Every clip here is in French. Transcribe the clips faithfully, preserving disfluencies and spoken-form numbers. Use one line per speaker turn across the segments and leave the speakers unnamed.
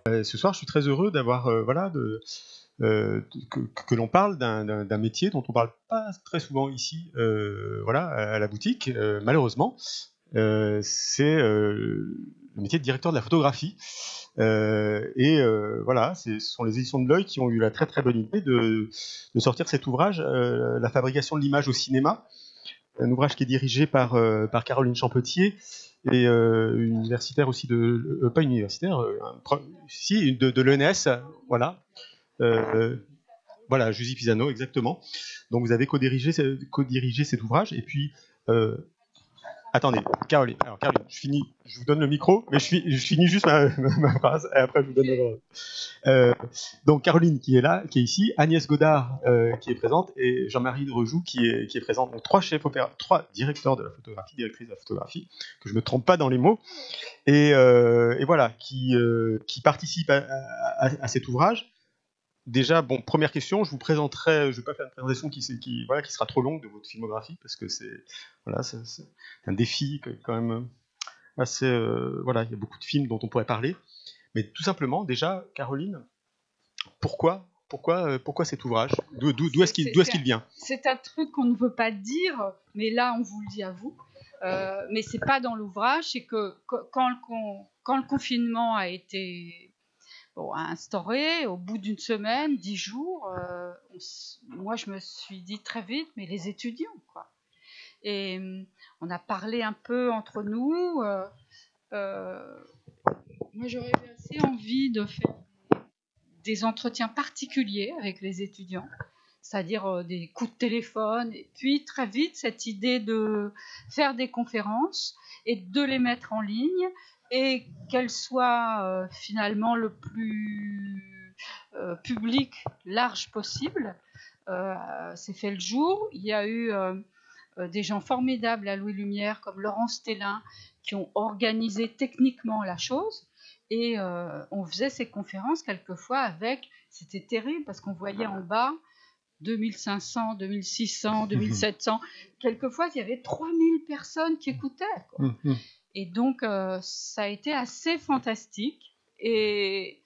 Euh, ce soir, je suis très heureux d'avoir, euh, voilà, de, euh, que, que l'on parle d'un métier dont on ne parle pas très souvent ici, euh, voilà, à la boutique, euh, malheureusement. Euh, c'est euh, le métier de directeur de la photographie. Euh, et euh, voilà, ce sont les éditions de l'Œil qui ont eu la très très bonne idée de, de sortir cet ouvrage, euh, La fabrication de l'image au cinéma, un ouvrage qui est dirigé par, euh, par Caroline Champetier, et euh, une universitaire aussi de, euh, pas une universitaire, euh, un, si, de, de l'E N S, voilà, euh, voilà, Jusie Pisano, exactement. Donc vous avez co-dirigé, co-dirigé cet ouvrage, et puis euh, attendez, Caroline, alors Caroline, je finis, je vous donne le micro, mais je, je finis juste ma, ma, ma phrase, et après je vous donne le parole. Euh, donc Caroline qui est là, qui est ici, Agnès Godard euh, qui est présente, et Jean-Marie Drejoux qui est, qui est présent. Donc trois chefs opéra, trois directeurs de la photographie, directrices de la photographie, que je ne me trompe pas dans les mots, et, euh, et voilà, qui, euh, qui participent à, à, à cet ouvrage. Déjà, bon, première question, je vous présenterai, je ne vais pas faire une présentation qui, qui, voilà, qui sera trop longue de votre filmographie, parce que c'est voilà, un défi quand même assez... Euh, voilà, il y a beaucoup de films dont on pourrait parler. Mais tout simplement, déjà, Caroline, pourquoi, pourquoi, pourquoi cet ouvrage? D'où est-ce qu'il est qu'il vient?
C'est un truc qu'on ne veut pas dire, mais là, on vous le dit à vous. Euh, mais c'est pas dans l'ouvrage, c'est que quand le, quand le confinement a été... Bon, instauré, au bout d'une semaine, dix jours, euh, on, moi je me suis dit très vite, mais les étudiants, quoi. Et on a parlé un peu entre nous. Euh, euh, moi j'aurais eu assez envie de faire des entretiens particuliers avec les étudiants, c'est-à-dire euh, des coups de téléphone, et puis très vite cette idée de faire des conférences et de les mettre en ligne, et qu'elle soit euh, finalement le plus euh, public, large possible. Euh, c'est fait le jour. Il y a eu euh, des gens formidables à Louis Lumière, comme Laurence Tellin, qui ont organisé techniquement la chose. Et euh, on faisait ces conférences quelquefois avec... C'était terrible, parce qu'on voyait en bas deux mille cinq cents, deux mille six cents, deux mille sept cents. Quelquefois, il y avait trois mille personnes qui écoutaient, quoi. Et donc, euh, ça a été assez fantastique. Et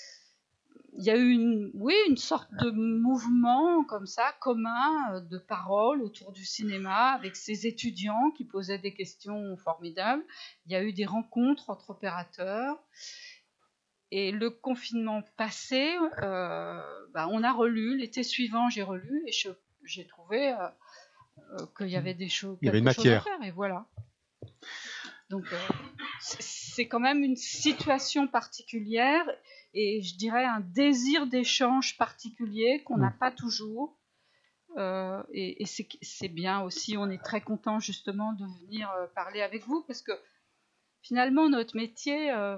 il y a eu une, oui, une sorte de mouvement comme ça, commun, de parole autour du cinéma, avec ces étudiants qui posaient des questions formidables. Il y a eu des rencontres entre opérateurs. Et le confinement passé, euh, bah, on a relu. L'été suivant, j'ai relu et j'ai trouvé euh, euh, qu'il y avait des choses,
il y avait une
quelque chose
matière
à faire. Et voilà. Donc, euh, c'est quand même une situation particulière, et je dirais un désir d'échange particulier qu'on n'a mmh. pas toujours. Euh, et et c'est bien aussi, on est très content justement de venir euh, parler avec vous, parce que finalement, notre métier, euh,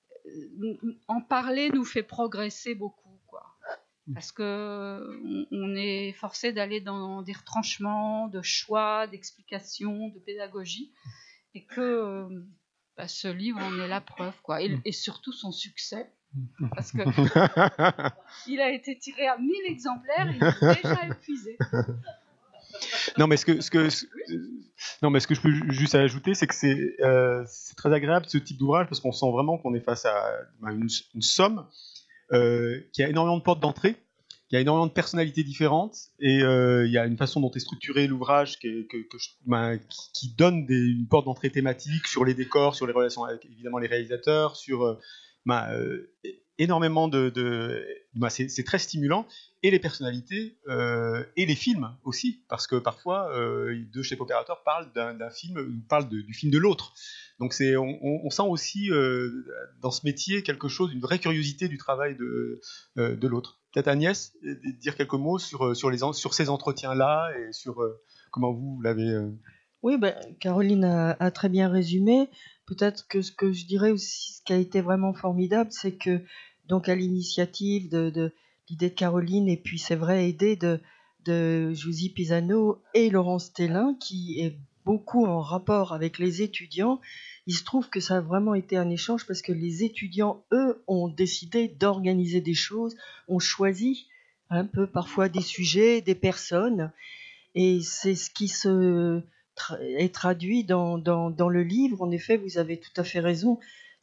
en parler nous fait progresser beaucoup, quoi. Parce qu'on on est forcé d'aller dans des retranchements, de choix, d'explications, de pédagogie. Et que bah, ce livre en est la preuve, quoi. Et, et surtout son succès, parce que il a été tiré à mille exemplaires, il est déjà épuisé.
Non, mais ce que, ce que, ce, non, mais ce que je peux juste ajouter, c'est que c'est euh, très agréable ce type d'ouvrage, parce qu'on sent vraiment qu'on est face à une, une somme euh, qui a énormément de portes d'entrée. Il y a énormément de personnalités différentes, et euh, il y a une façon dont est structuré l'ouvrage que, que, que ben, qui, qui donne des, une porte d'entrée thématique sur les décors, sur les relations avec évidemment les réalisateurs, sur euh, ben, euh, énormément de... de ben, c'est très stimulant, et les personnalités, euh, et les films aussi, parce que parfois, euh, deux chefs opérateurs parlent d'un film, parlent de, du film de l'autre. Donc c'est, on, on sent aussi euh, dans ce métier quelque chose, une vraie curiosité du travail de, euh, de l'autre. Peut-être Agnès, dire quelques mots sur, sur, les, sur ces entretiens-là et sur euh, comment vous l'avez... Euh...
Oui, ben, Caroline a, a très bien résumé. Peut-être que ce que je dirais aussi, ce qui a été vraiment formidable, c'est que, donc à l'initiative de, de l'idée de Caroline, et puis c'est vrai, aidée de, de Jusie Pisano et Laurence Tellin, qui est beaucoup en rapport avec les étudiants, il se trouve que ça a vraiment été un échange, parce que les étudiants, eux, ont décidé d'organiser des choses, ont choisi un peu parfois des sujets, des personnes, et c'est ce qui se tra est traduit dans, dans, dans le livre. En effet, vous avez tout à fait raison,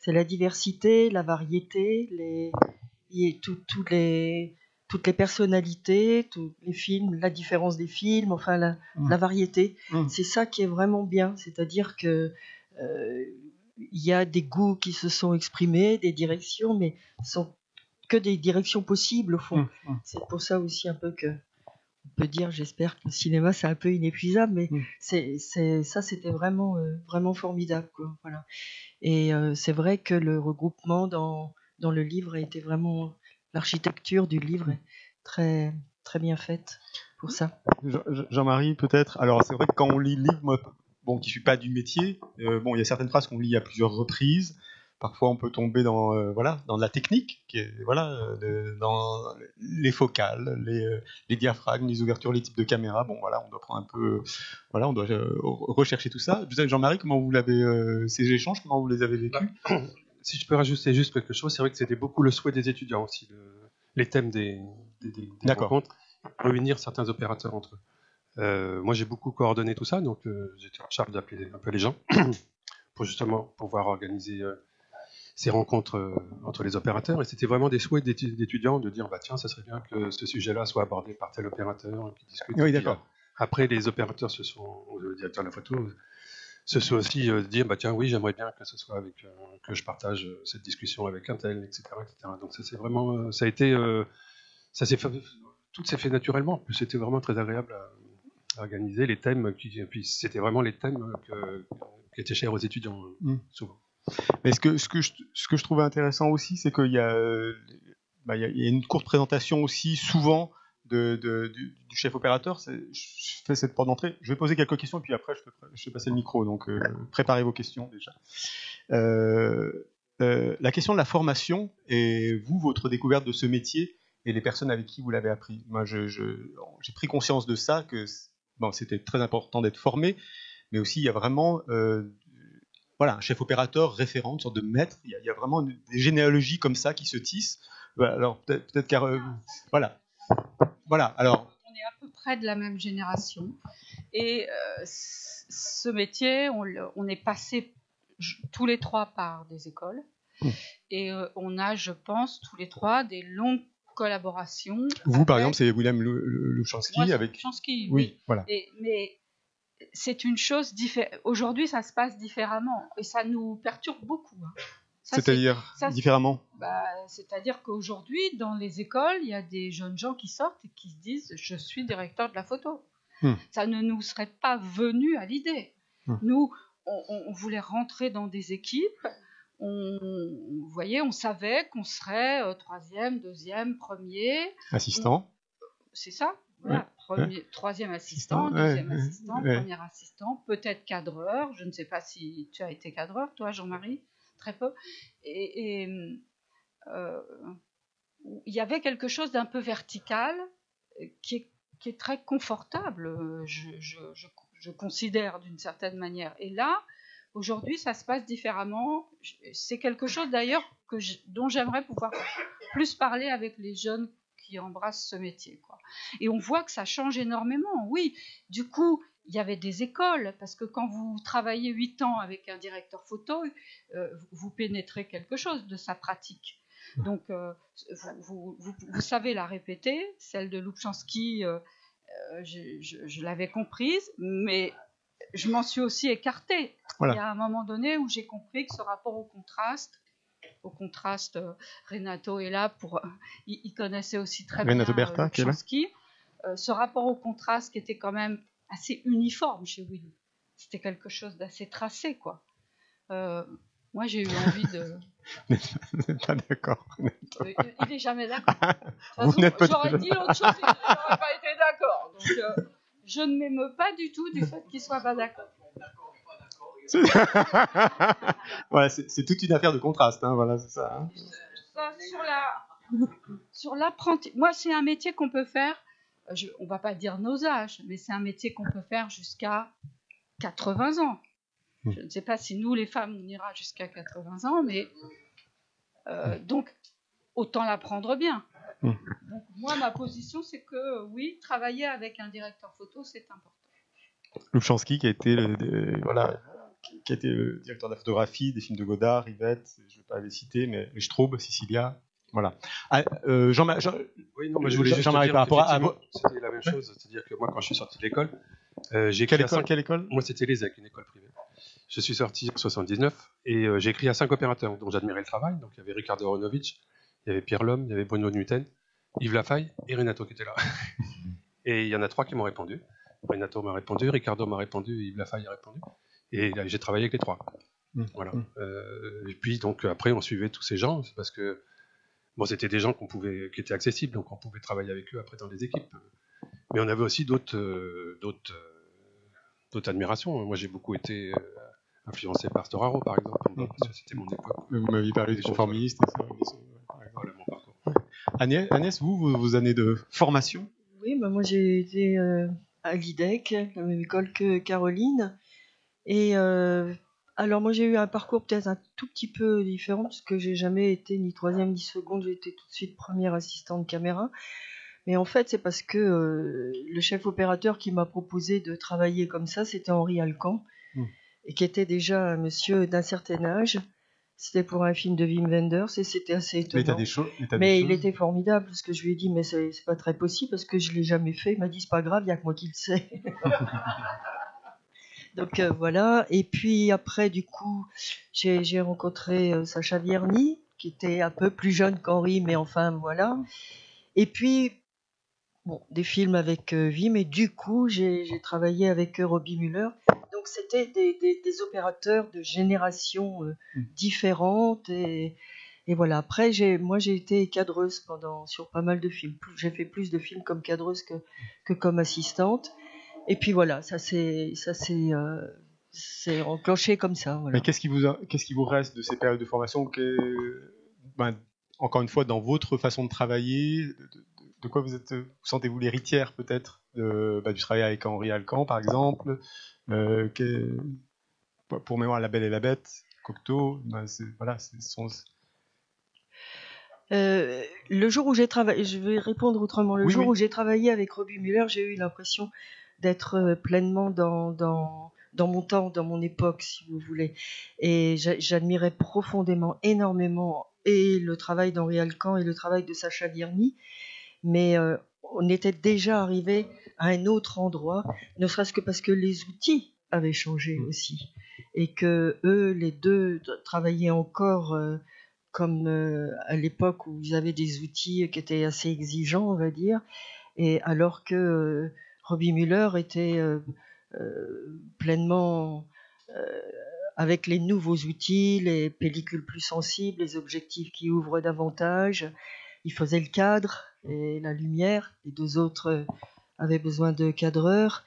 c'est la diversité, la variété, les, et tout, tout les, toutes les personnalités, tous les films, la différence des films, enfin la, mmh. la variété. Mmh. C'est ça qui est vraiment bien, c'est-à-dire que euh, il y a des goûts qui se sont exprimés, des directions, mais ce sont que des directions possibles au fond. Mmh. Mmh. C'est pour ça aussi un peu que on peut dire, j'espère que le cinéma c'est un peu inépuisable, mais mmh. c'est, c'est, ça c'était vraiment, euh, vraiment formidable, quoi. Voilà. Et euh, c'est vrai que le regroupement dans, dans le livre a été vraiment, l'architecture du livre est très, très bien faite pour ça.
Jean-Marie, peut-être. Alors c'est vrai que quand on lit le livre, moi, bon, qui ne suis pas du métier, euh, bon, il y a certaines phrases qu'on lit à plusieurs reprises. Parfois, on peut tomber dans, euh, voilà, dans la technique, qui est, voilà, euh, dans les focales, les, euh, les diaphragmes, les ouvertures, les types de caméras. Bon, voilà, on doit prendre un peu, voilà, on doit euh, rechercher tout ça. Jean-Marie, comment vous l'avez, euh, ces échanges, comment vous les avez vécus?
Si je peux rajouter juste quelque chose, c'est vrai que c'était beaucoup le souhait des étudiants aussi, le, les thèmes des, des, des, des rencontres, réunir certains opérateurs entre eux. Euh, moi, j'ai beaucoup coordonné tout ça, donc euh, j'étais en charge d'appeler un peu les gens pour justement pouvoir organiser euh, ces rencontres euh, entre les opérateurs. Et c'était vraiment des souhaits d'étudiants de dire bah, tiens, ça serait bien que ce sujet-là soit abordé par tel opérateur qui discute.
Oui, d'accord.
Après, les opérateurs se sont, le directeur de la photo, se sont aussi euh, dire bah, tiens, oui, j'aimerais bien que ce soit avec, euh, que je partage euh, cette discussion avec un tel, et cetera, et cetera. Donc ça, c'est vraiment, euh, ça a été, euh, ça s'est fait, tout s'est fait naturellement. En plus, c'était vraiment très agréable à organiser les thèmes, qui, et puis c'était vraiment les thèmes que, qui étaient chers aux étudiants, mmh. souvent.
Mais ce que, ce, que je, ce que je trouve intéressant aussi, c'est qu'il y a, euh, bah, il y a une courte présentation aussi, souvent, de, de, du, du chef opérateur. Je fais cette porte d'entrée. Je vais poser quelques questions, et puis après, je peux, je vais passer le micro. Donc, euh, préparez vos questions, déjà. Euh, euh, la question de la formation, et vous, votre découverte de ce métier, et les personnes avec qui vous l'avez appris. Moi, je, je, j'ai pris conscience de ça, que bon, c'était très important d'être formé, mais aussi il y a vraiment euh, voilà, un chef opérateur référent, une sorte de maître. Il y a, il y a vraiment une, des généalogies comme ça qui se tissent. Alors peut-être, peut-être car euh, voilà, voilà. Alors
on est à peu près de la même génération, et euh, ce métier, on, on est passé tous les trois par des écoles, mmh. et euh, on a, je pense, tous les trois des longues collaboration.
Vous, avec... par exemple, c'est William Louchansky avec.
Louchansky, oui.
oui, voilà.
Et, mais c'est une chose différente. Aujourd'hui, ça se passe différemment, et ça nous perturbe beaucoup. Hein. Ça,
c'est-à-dire ça, différemment.
Bah, c'est-à-dire qu'aujourd'hui, dans les écoles, il y a des jeunes gens qui sortent et qui se disent « je suis directeur de la photo hmm. ». Ça ne nous serait pas venu à l'idée. Hmm. Nous, on, on voulait rentrer dans des équipes. On, vous voyez, on savait qu'on serait euh, troisième, deuxième, premier.
Assistant.
On, c'est ça, voilà. Ouais. Premier, ouais. Troisième assistant,
assistant,
deuxième
ouais.
assistant, ouais. premier assistant, peut-être cadreur. Je ne sais pas si tu as été cadreur, toi, Jean-Marie, très peu. Et il euh, y avait quelque chose d'un peu vertical qui est, qui est très confortable, je, je, je, je considère d'une certaine manière. Et là, aujourd'hui, ça se passe différemment. C'est quelque chose d'ailleurs que je, dont j'aimerais pouvoir plus parler avec les jeunes qui embrassent ce métier, quoi. Et on voit que ça change énormément. Oui, du coup, il y avait des écoles, parce que quand vous travaillez huit ans avec un directeur photo, euh, vous pénétrez quelque chose de sa pratique. Donc, euh, vous, vous, vous, vous savez la répéter. Celle de Louchansky, euh, je, je, je l'avais comprise, mais je m'en suis aussi écartée. Voilà. Il y a un moment donné où j'ai compris que ce rapport au contraste, au contraste, euh, Renato est là pour, euh, il, il connaissait aussi très
Renato
bien
Berta,
euh, Louchansky. Euh, ce rapport au contraste qui était quand même assez uniforme chez Willou. C'était quelque chose d'assez tracé, quoi. Euh, moi, j'ai eu envie de.
Vous n'êtes pas d'accord.
Il, il n'est jamais d'accord.
Vous façon, n'êtes pas
j'aurais dit autre chose, il n'aurait pas été d'accord. Donc, euh, je ne m'émeus pas du tout du fait qu'il ne soit pas d'accord.
Voilà, c'est, c'est toute une affaire de contraste, hein, voilà, c'est ça. Hein.
ça sur la, sur l'apprentissage, moi, c'est un métier qu'on peut faire. Je, on ne va pas dire nos âges, mais c'est un métier qu'on peut faire jusqu'à quatre-vingts ans. Je ne sais pas si nous, les femmes, on ira jusqu'à quatre-vingts ans, mais euh, donc, autant l'apprendre bien. Donc, moi, ma position, c'est que oui, travailler avec un directeur photo, c'est important.
Louchansky, qui a été le, le, voilà, qui a été le directeur de la photographie des films de Godard, Rivette, je ne vais pas les citer, mais les Straub, Sicilia, voilà. Ah, euh, Jean-Marie, Jean,
oui, non, mais je voulais juste
Jean-Marie,
dire
par rapport à...
C'était la même chose, c'est-à-dire que moi, quand je suis sorti de l'école, euh, j'ai
quelle
écrit
école,
cinq...
quelle école
Moi, c'était l'E S E C, une école privée. Je suis sorti en soixante-dix-neuf et euh, j'ai écrit à cinq opérateurs dont j'admirais le travail. Donc il y avait Ricardo Aronovitch, il y avait Pierre Lhomme, il y avait Bruno Nutten, Yves Lafaille et Renato qui était là. Et il y en a trois qui m'ont répondu. Renato m'a répondu, Ricardo m'a répondu, Yves Lafaille a répondu. Et là, j'ai travaillé avec les trois. Mmh. Voilà. Mmh. Euh, et puis donc après on suivait tous ces gens parce que bon, c'était des gens qu'on pouvait, qui étaient accessibles, donc on pouvait travailler avec eux après dans les équipes. Mais on avait aussi d'autres, euh, d'autres, euh, d'autres admirations. Moi j'ai beaucoup été euh, influencé par Storaro, par exemple, mmh. parce que c'était mon époque.
Vous m'aviez parlé des conformistes et ça. Voilà mon parcours. Agnès, Agnès vous, vos, vos années de formation?
Oui, bah moi j'ai été euh, à l'I D E C, la même école que Caroline. Et euh, alors moi j'ai eu un parcours peut-être un tout petit peu différent, parce que j'ai jamais été ni troisième ni seconde, j'ai été tout de suite première assistante caméra. Mais en fait c'est parce que euh, le chef opérateur qui m'a proposé de travailler comme ça, c'était Henri Alcan. Mmh. Et qui était déjà un monsieur d'un certain âge. C'était pour un film de Wim Wenders et c'était assez étonnant.
Mais, t'as des cho- mais, t'as
mais
des
il
choses.
était formidable parce que je lui ai dit mais c'est, c'est pas très possible parce que je l'ai jamais fait. Il m'a dit c'est pas grave, il y a que moi qui le sais. Donc euh, voilà. Et puis après du coup j'ai, j'ai rencontré euh, Sacha Vierny qui était un peu plus jeune qu'Henri, mais enfin voilà. Et puis bon, des films avec euh, Wim et du coup j'ai, j'ai travaillé avec euh, Robbie Muller. Donc c'était des, des, des opérateurs de générations euh, mmh. différentes et, et voilà. Après j'ai, moi j'ai été cadreuse pendant sur pas mal de films. J'ai fait plus de films comme cadreuse que, que comme assistante. Et puis voilà, ça s'est ça s'est euh, c'est enclenché comme ça. Voilà.
Mais qu'est-ce qui vous a, qu'est-ce qui vous reste de ces périodes de formation que, ben, encore une fois dans votre façon de travailler, de, de, de quoi vous êtes, vous sentez-vous l'héritière peut-être de, bah, du travail avec Henri Alcan par exemple. Euh, que, pour mémoire, La Belle et la Bête, Cocteau, ben c'est, voilà, c'est son...
euh, le jour où j'ai travaillé, je vais répondre autrement. Le oui, jour oui. où j'ai travaillé avec Robbie Muller, j'ai eu l'impression d'être pleinement dans, dans, dans mon temps, dans mon époque, si vous voulez. Et j'admirais profondément, énormément, et le travail d'Henri Alcan et le travail de Sacha Vierny, mais euh, on était déjà arrivé à un autre endroit, ne serait-ce que parce que les outils avaient changé aussi, et que eux, les deux, travaillaient encore euh, comme euh, à l'époque où ils avaient des outils qui étaient assez exigeants, on va dire, et alors que euh, Robbie Muller était euh, euh, pleinement euh, avec les nouveaux outils, les pellicules plus sensibles, les objectifs qui ouvrent davantage. Il faisait le cadre et la lumière. Les deux autres avaient besoin de cadreurs,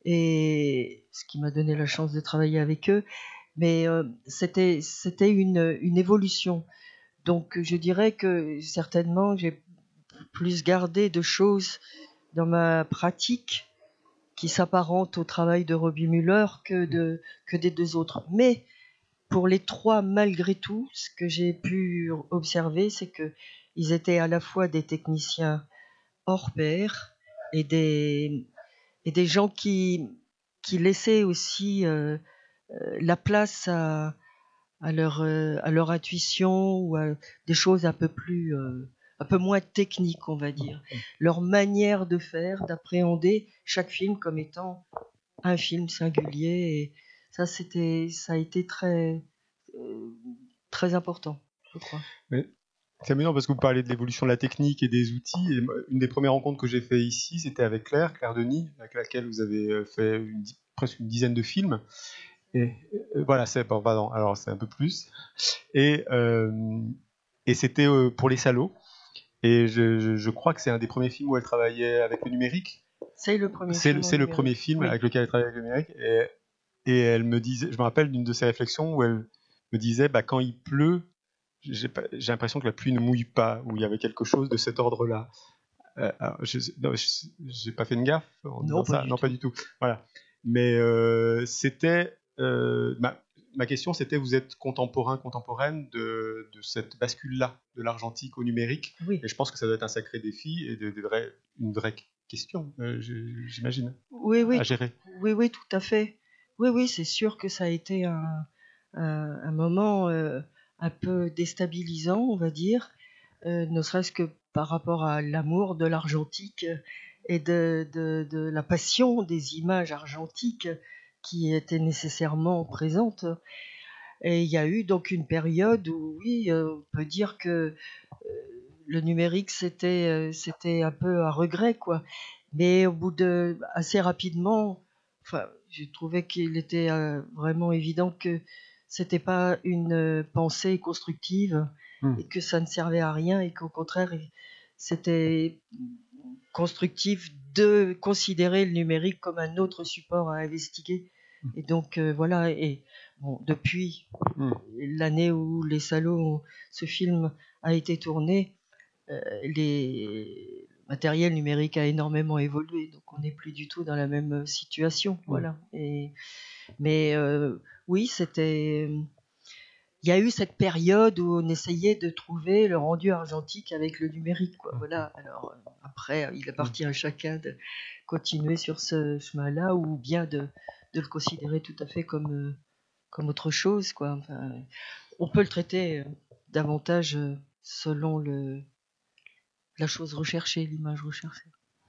et ce qui m'a donné la chance de travailler avec eux. Mais euh, c'était, c'était une, une évolution. Donc je dirais que certainement j'ai plus gardé de choses dans ma pratique qui s'apparentent au travail de Robbie Muller que, de, que des deux autres. Mais pour les trois, malgré tout, ce que j'ai pu observer, c'est qu'ils étaient à la fois des techniciens hors pair et des, et des gens qui, qui laissaient aussi euh, la place à, à, leur, euh, à leur intuition ou à des choses un peu plus... Euh, un peu moins technique, on va dire. Leur manière de faire, d'appréhender chaque film comme étant un film singulier. Et ça, c'était, ça a été très, euh, très important, je crois.
Mais c'est amusant parce que vous parlez de l'évolution de la technique et des outils. Et une des premières rencontres que j'ai fait ici, c'était avec Claire, Claire Denis, avec laquelle vous avez fait une, presque une dizaine de films. Et euh, voilà, c'est pardon, alors c'est un peu plus. Et, euh, et c'était euh, pour Les Salauds. Et je, je, je crois que c'est un des premiers films où elle travaillait avec le numérique.
C'est le premier
c'est
film.
Le, c'est le premier film oui. avec lequel elle travaillait avec le numérique. Et, et elle me disait, je me rappelle d'une de ses réflexions où elle me disait, bah, quand il pleut, j'ai, pas, j'ai l'impression que la pluie ne mouille pas, où il y avait quelque chose de cet ordre-là. Euh, alors, je, non, je, j'ai pas fait une gaffe en
non, pas
ça.
du
non,
tout.
pas du tout. Voilà. Mais euh, c'était euh, ma, ma question, c'était, vous êtes contemporain, contemporaine de, de cette bascule-là, de l'argentique au numérique.
Oui.
Et je pense que ça doit être un sacré défi et de, de vrai, une vraie question, euh, j'imagine,
oui, oui,
à gérer.
Oui, oui, tout à fait. oui, oui, c'est sûr que ça a été un, un, un moment euh, un peu déstabilisant, on va dire, euh, ne serait-ce que par rapport à l'amour de l'argentique et de, de, de la passion des images argentiques qui étaient nécessairement présentes. Et il y a eu donc une période où, oui, euh, on peut dire que euh, le numérique, c'était, euh, c'était un peu à regret, quoi. Mais au bout de, assez rapidement, enfin, j'ai trouvé qu'il était euh, vraiment évident que c'était pas une euh, pensée constructive
Mmh.
et que ça ne servait à rien et qu'au contraire, c'était constructif de considérer le numérique comme un autre support à investiguer. Et donc euh, voilà, et bon, depuis
mmh.
l'année où Les Salauds, ce film a été tourné, euh, les le matériel numérique a énormément évolué, donc on n'est plus du tout dans la même situation. Voilà. Et, mais euh, oui, c'était. Il y a eu cette période où on essayait de trouver le rendu argentique avec le numérique, quoi. Voilà. Alors euh, après, il appartient à chacun de continuer sur ce chemin-là ou bien de, de le considérer tout à fait comme, euh, comme autre chose, quoi. Enfin, on peut le traiter euh, davantage euh, selon le, la chose recherchée, l'image recherchée.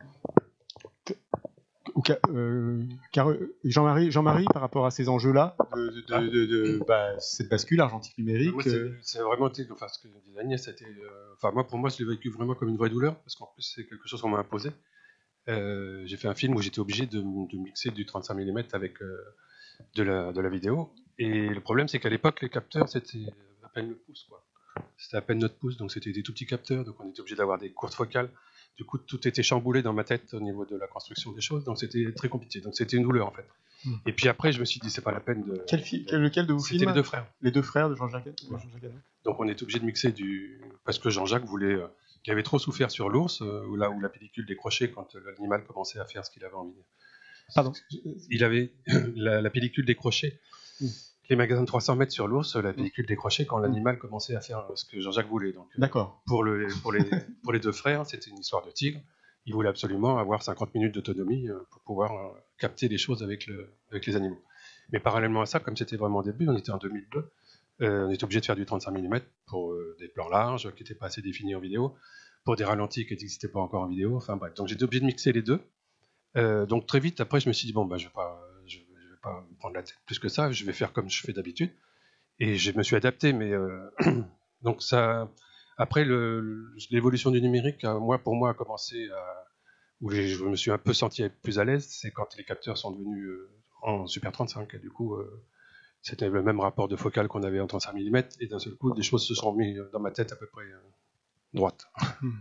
Euh, car Jean-Marie, Jean-Marie, par rapport à ces enjeux-là, de, de, de, de, de bah, cette bascule argentique numérique,
moi, c'est, c'est vraiment, enfin, ce que disait Agnès, c'était, euh, enfin, moi, pour moi, je l'ai vécu vraiment comme une vraie douleur, parce qu'en plus, c'est quelque chose qu'on m'a imposé. Euh, j'ai fait un film où j'étais obligé de, de mixer du trente-cinq millimètres avec euh, de, la, de la vidéo, et le problème, c'est qu'à l'époque, les capteurs, c'était à peine le pouce, quoi. C'était à peine notre pouce, donc c'était des tout petits capteurs, donc on était obligé d'avoir des courtes focales. Du coup, tout était chamboulé dans ma tête au niveau de la construction des choses, donc c'était très compliqué. Donc c'était une douleur en fait. Mmh. Et puis après, je me suis dit, c'est pas la peine de.
Quel fi- de... Lequel de vos films?
C'était les deux frères.
Les deux frères de Jean-Jacques.
Ouais. Donc on était obligé de mixer du. Parce que Jean-Jacques voulait. Euh, il avait trop souffert sur l'ours, euh, là où la pellicule décrochait quand euh, l'animal commençait à faire ce qu'il avait envie.
Pardon.
Il avait la, la pellicule décrochée. Mmh. Les magasins de trois cents mètres sur l'ours, la pellicule décrochait quand l'animal commençait à faire ce que Jean-Jacques voulait. Donc,
d'accord.
Pour, le, pour, les, pour les deux frères, c'était une histoire de tigre. Ils voulaient absolument avoir cinquante minutes d'autonomie pour pouvoir capter les choses avec, le, avec les animaux. Mais parallèlement à ça, comme c'était vraiment au début, on était en deux mille deux, euh, on était obligé de faire du trente-cinq millimètres pour euh, des plans larges qui n'étaient pas assez définis en vidéo, pour des ralentis qui n'existaient pas encore en vidéo. Enfin bref, donc j'étais obligé de mixer les deux. Euh, donc très vite, après, je me suis dit, bon, bah, je ne vais pas... Je, pas me prendre la tête plus que ça, je vais faire comme je fais d'habitude. Et je me suis adapté, mais euh, donc ça. Après, le, l'évolution du numérique, moi, pour moi, a commencé à, où je me suis un peu senti plus à l'aise, c'est quand les capteurs sont devenus euh, en Super trente-cinq. Et du coup, euh, c'était le même rapport de focale qu'on avait en trente-cinq millimètres, et d'un seul coup, des choses se sont mises dans ma tête à peu près euh, droite.
Hmm.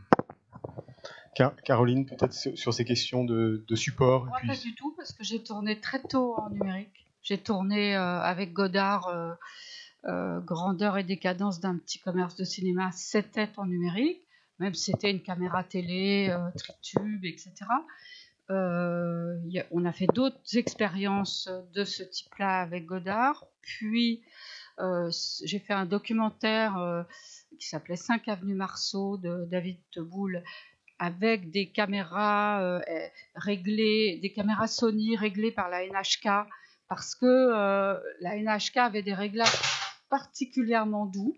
Caroline, peut-être sur ces questions de, de support.
Moi,
et puis...
pas du tout, parce que j'ai tourné très tôt en numérique. J'ai tourné euh, avec Godard, euh, euh, Grandeur et décadence d'un petit commerce de cinéma, c'était en numérique, même si c'était une caméra télé, euh, tritube, et cetera. Euh, y a, on a fait d'autres expériences de ce type-là avec Godard. Puis, euh, j'ai fait un documentaire euh, qui s'appelait cinq avenue Marceau de David Teboul, avec des caméras euh, réglées, des caméras Sony réglées par la N H K, parce que euh, la N H K avait des réglages particulièrement doux.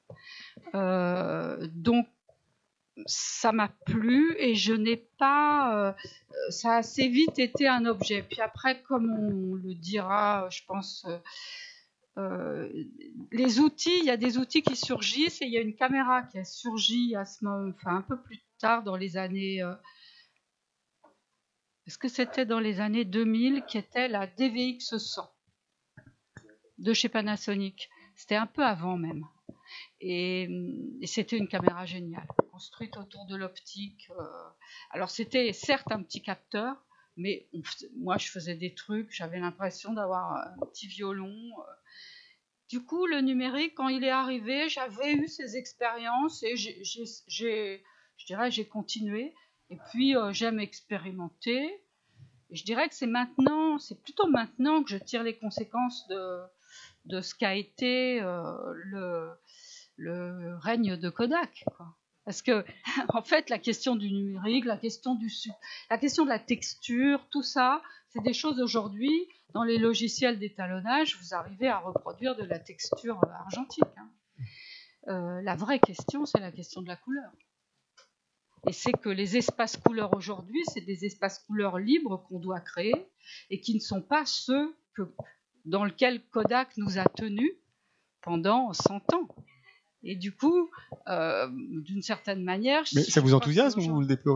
Euh, donc, ça m'a plu et je n'ai pas... Euh, ça a assez vite été un objet. Puis après, comme on le dira, je pense... Euh, Euh, les outils, il y a des outils qui surgissent et il y a une caméra qui a surgi à ce moment, enfin un peu plus tard dans les années, euh, est-ce que c'était dans les années deux mille, qui était la D V X cent de chez Panasonic. C'était un peu avant même. Et, et c'était une caméra géniale, construite autour de l'optique. Euh, alors c'était certes un petit capteur, mais on, moi je faisais des trucs, j'avais l'impression d'avoir un petit violon. Euh, Du coup, le numérique, quand il est arrivé, j'avais eu ces expériences et j'ai, j'ai, j'ai, je dirais, j'ai continué. Et puis, euh, j'aime expérimenter. Et je dirais que c'est maintenant, c'est plutôt maintenant que je tire les conséquences de, de ce qu'a été euh, le, le règne de Kodak, quoi. Parce que, en fait, la question du numérique, la question du, la question de la texture, tout ça, c'est des choses aujourd'hui dans les logiciels d'étalonnage, vous arrivez à reproduire de la texture argentique. Hein. Euh, la vraie question, c'est la question de la couleur. Et c'est que les espaces couleurs aujourd'hui, c'est des espaces couleurs libres qu'on doit créer et qui ne sont pas ceux que, dans lesquels Kodak nous a tenus pendant cent ans. Et du coup, euh, d'une certaine manière...
Mais ça vous enthousiasme ou vous le déplorez ?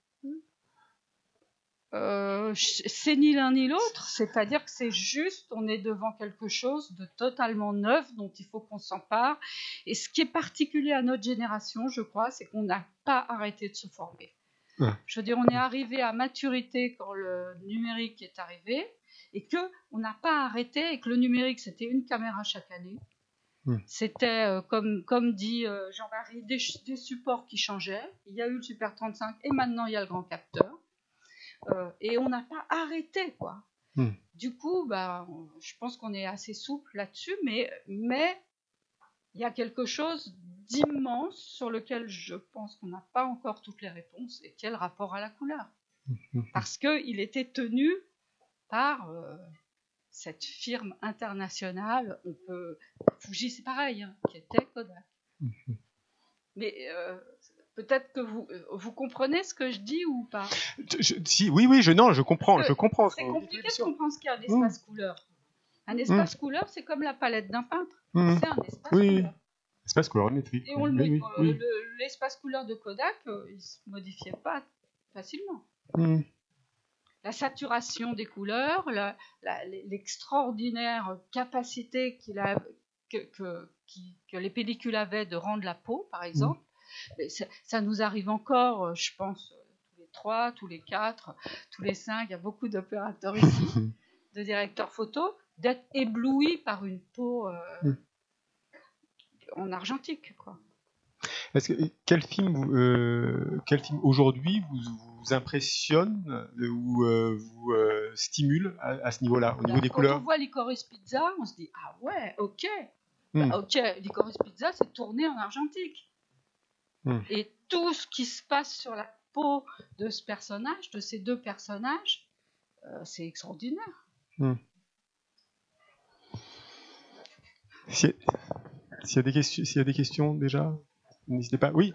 Euh, c'est ni l'un ni l'autre, c'est-à-dire que c'est juste, on est devant quelque chose de totalement neuf dont il faut qu'on s'empare. Et ce qui est particulier à notre génération, je crois, c'est qu'on n'a pas arrêté de se former. Ouais. Je veux dire, on est arrivé à maturité quand le numérique est arrivé et qu'on n'a pas arrêté et que le numérique, c'était une caméra chaque année. Ouais. C'était, euh, comme, comme dit euh, Jean-Marie, des, des supports qui changeaient. Il y a eu le Super trente-cinq et maintenant il y a le grand capteur. Euh, et on n'a pas arrêté, quoi. Mm. Du coup, bah, on, je pense qu'on est assez souple là-dessus, mais mais il y a quelque chose d'immense sur lequel je pense qu'on n'a pas encore toutes les réponses, et qui est le rapport à la couleur. Mm. Parce qu'il était tenu par euh, cette firme internationale, on peut... Fuji, c'est pareil, hein, qui était Kodak. Mm. Mais... Euh, peut-être que vous, vous comprenez ce que je dis ou pas?
je, si, Oui, oui, je, non, je comprends. Je comprends
c'est compliqué de comprendre ce qu'il y a un espace mmh. couleur. Un espace mmh. couleur, c'est comme la palette d'un peintre. Mmh. C'est un espace oui. couleur.
Espace colorimétrique.
Et on le, oui, euh, oui. Le, l'espace couleur de Kodak, euh, il ne se modifiait pas facilement. Mmh. La saturation des couleurs, la, la, l'extraordinaire capacité qu'il a, que, que, qui, que les pellicules avaient de rendre la peau, par exemple, mmh. Mais ça, ça nous arrive encore, je pense, tous les trois, tous les quatre, tous les cinq, il y a beaucoup d'opérateurs ici, de directeurs photo, d'être éblouis par une peau euh, mm. en argentique, quoi.
Est-ce que, quel film, euh, quel film aujourd'hui vous, vous impressionne ou euh, vous euh, stimule à, à ce niveau-là, au niveau
Là,
des couleurs?
Quand on voit Licorice Pizza, on se dit, ah ouais, ok, mm. bah, ok, Licorice Pizza, c'est tourné en argentique. Mmh. Et tout ce qui se passe sur la peau de ce personnage, de ces deux personnages, euh, c'est extraordinaire. Mmh.
S'il y a des questions, s'il y a des questions déjà, n'hésitez pas. Oui.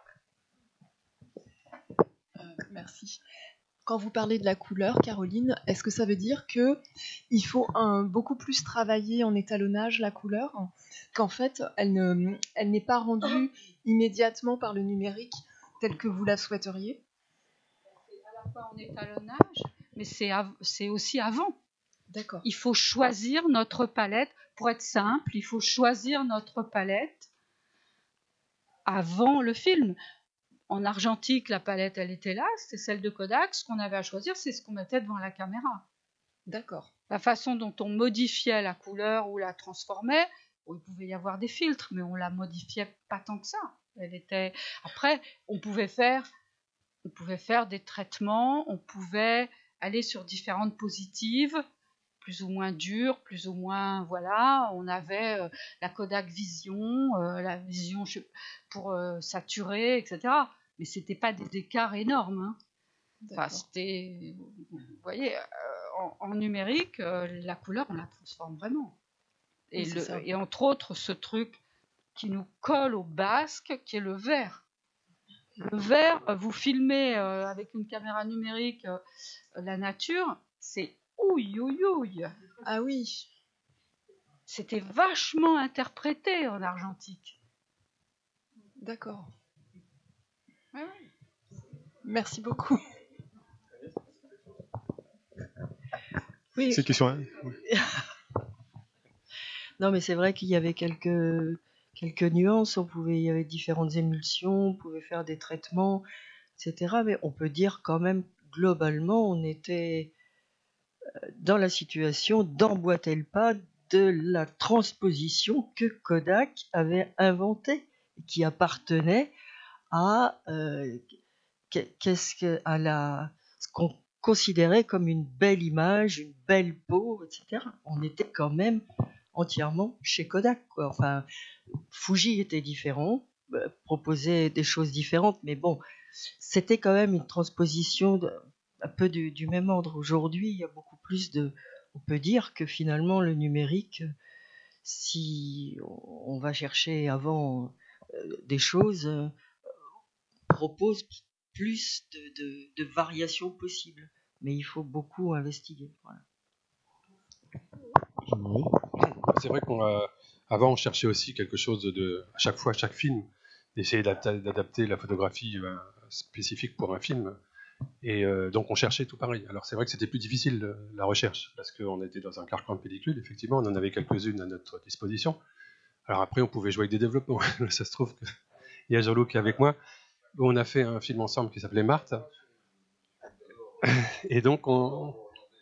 Euh, merci. Quand vous parlez de la couleur, Caroline, est-ce que ça veut dire que il faut un, beaucoup plus travailler en étalonnage la couleur, qu'en fait, elle, ne, elle n'est pas rendue immédiatement par le numérique tel que vous la souhaiteriez?
C'est à la fois en étalonnage, mais c'est, av- c'est aussi avant.
D'accord.
Il faut choisir notre palette. Pour être simple, il faut choisir notre palette avant le film. En argentique, la palette, elle était là, c'est celle de Kodak. Ce qu'on avait à choisir, c'est ce qu'on mettait devant la caméra.
D'accord.
La façon dont on modifiait la couleur ou la transformait, bon, il pouvait y avoir des filtres, mais on la modifiait pas tant que ça. Elle était... Après, on pouvait faire, on pouvait faire des traitements, on pouvait aller sur différentes positives, plus ou moins dures, plus ou moins... Voilà, on avait euh, la Kodak Vision, euh, la Vision pour euh, saturer, et cetera. Mais c'était pas des écarts énormes. Hein. Enfin, c'était, vous voyez, euh, en, en numérique, euh, la couleur, on la transforme vraiment. Et, oui, le, et entre autres, ce truc qui nous colle au basque, qui est le vert. Le vert, vous filmez euh, avec une caméra numérique euh, la nature, c'est ouille, ouille, ouille.
Ah oui.
C'était vachement interprété en argentique.
D'accord. Ouais, ouais. Merci beaucoup.
Oui. C'est question. Hein.
Non, mais c'est vrai qu'il y avait quelques quelques nuances. On pouvait, il y avait différentes émulsions, on pouvait faire des traitements, et cetera. Mais on peut dire quand même globalement, on était dans la situation d'emboîter le pas de la transposition que Kodak avait inventée, qui appartenait à euh, qu'est-ce que à la ce qu'on considérait comme une belle image, une belle peau, et cetera. On était quand même entièrement chez Kodak, quoi. Enfin, Fuji était différent, euh, proposait des choses différentes, mais bon, c'était quand même une transposition de, un peu du, du même ordre. Aujourd'hui, il y a beaucoup plus de on peut dire que finalement le numérique, si on va chercher avant euh, des choses, euh, propose plus de, de, de variations possibles, mais il faut beaucoup investiguer. Voilà.
Oui. C'est vrai qu'avant on, on cherchait aussi quelque chose de, de à chaque fois, à chaque film, d'essayer d'adapter la photographie euh, spécifique pour un film. Et euh, donc on cherchait tout pareil. Alors c'est vrai que c'était plus difficile euh, la recherche, parce qu'on était dans un carcan de pellicule, effectivement, on en avait quelques-unes à notre disposition. Alors après on pouvait jouer avec des développements. Ça se trouve qu'il y a Jean-Loup qui est avec moi, où on a fait un film ensemble qui s'appelait Marthe. Et donc on...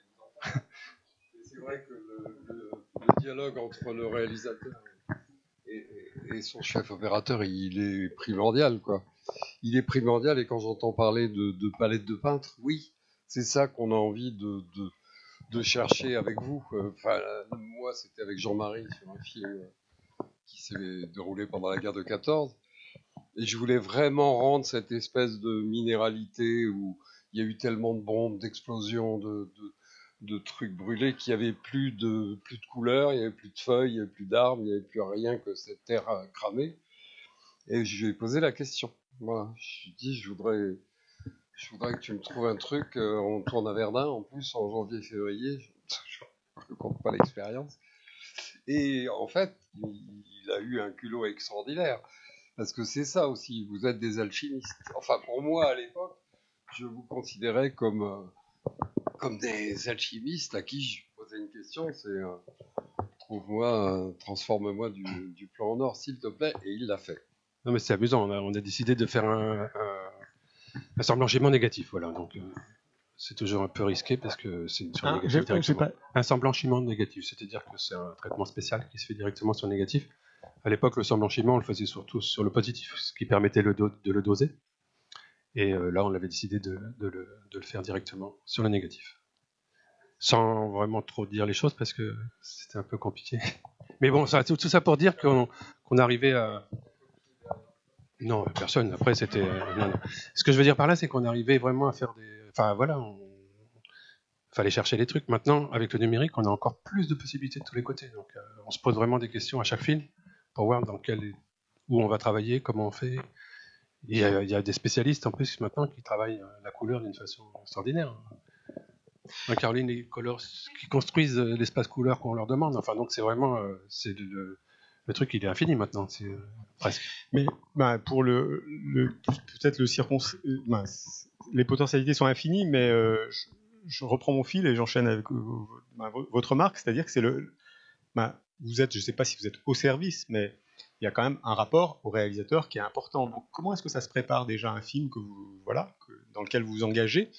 C'est vrai que le, le, le dialogue entre le réalisateur et, et, et son chef opérateur, il est primordial, quoi. Il est primordial, et quand j'entends parler de, de palette de peintre, oui, c'est ça qu'on a envie de, de, de chercher avec vous. Enfin, moi, c'était avec Jean-Marie sur un film qui s'est déroulé pendant la guerre de quatorze, et je voulais vraiment rendre cette espèce de minéralité où il y a eu tellement de bombes, d'explosions, de, de, de trucs brûlés qu'il n'y avait plus de, plus de couleurs, il n'y avait plus de feuilles, il n'y avait plus d'arbres, il n'y avait plus rien que cette terre cramée. Et je lui ai posé la question. Voilà, je lui ai dit, je voudrais, je voudrais que tu me trouves un truc. Euh, on tourne à Verdun, en plus, en janvier-février. Je ne compte pas l'expérience. Et en fait, il, il a eu un culot extraordinaire. Parce que c'est ça aussi, vous êtes des alchimistes. Enfin, pour moi, à l'époque, je vous considérais comme, euh, comme des alchimistes à qui je posais une question, c'est euh, trouve-moi, euh, transforme-moi du, du plan en or, s'il te plaît, et il l'a fait.
Non mais c'est amusant, on a, on a décidé de faire un, un, un sort blanchiment négatif, voilà, donc euh, c'est toujours un peu risqué parce que c'est sur
ah,
négatif directement.
Pas...
Un sang blanchiment négatif, c'est-à-dire que c'est un traitement spécial qui se fait directement sur le négatif. À l'époque, le sang blanchiment, on le faisait surtout sur le positif, ce qui permettait le do- de le doser. Et euh, là, on avait décidé de, de, le, de le faire directement sur le négatif. Sans vraiment trop dire les choses parce que c'était un peu compliqué. Mais bon, ça, tout, tout ça pour dire qu'on qu'on arrivait à... Non, personne. Après, c'était... Non, non. Ce que je veux dire par là, c'est qu'on arrivait vraiment à faire des... Enfin, voilà, on... fallait chercher les trucs. Maintenant, avec le numérique, on a encore plus de possibilités de tous les côtés. Donc, euh, on se pose vraiment des questions à chaque film pour voir dans quel... où on va travailler, comment on fait. Il y, a, il y a des spécialistes en plus maintenant qui travaillent la couleur d'une façon extraordinaire. Hein, Caroline, les colors qui construisent l'espace couleur qu'on leur demande. Enfin, donc c'est vraiment... Euh, c'est le... Le truc, il est infini maintenant, c'est euh, presque.
Mais bah, pour le, le peut-être le circons, bah, les potentialités sont infinies, mais euh, je, je reprends mon fil et j'enchaîne avec euh, bah, votre remarque, c'est-à-dire que c'est le, bah, vous êtes, je ne sais pas si vous êtes au service, mais il y a quand même un rapport au réalisateur qui est important. Donc, comment est-ce que ça se prépare déjà un film que vous, voilà, que, dans lequel vous vous engagez?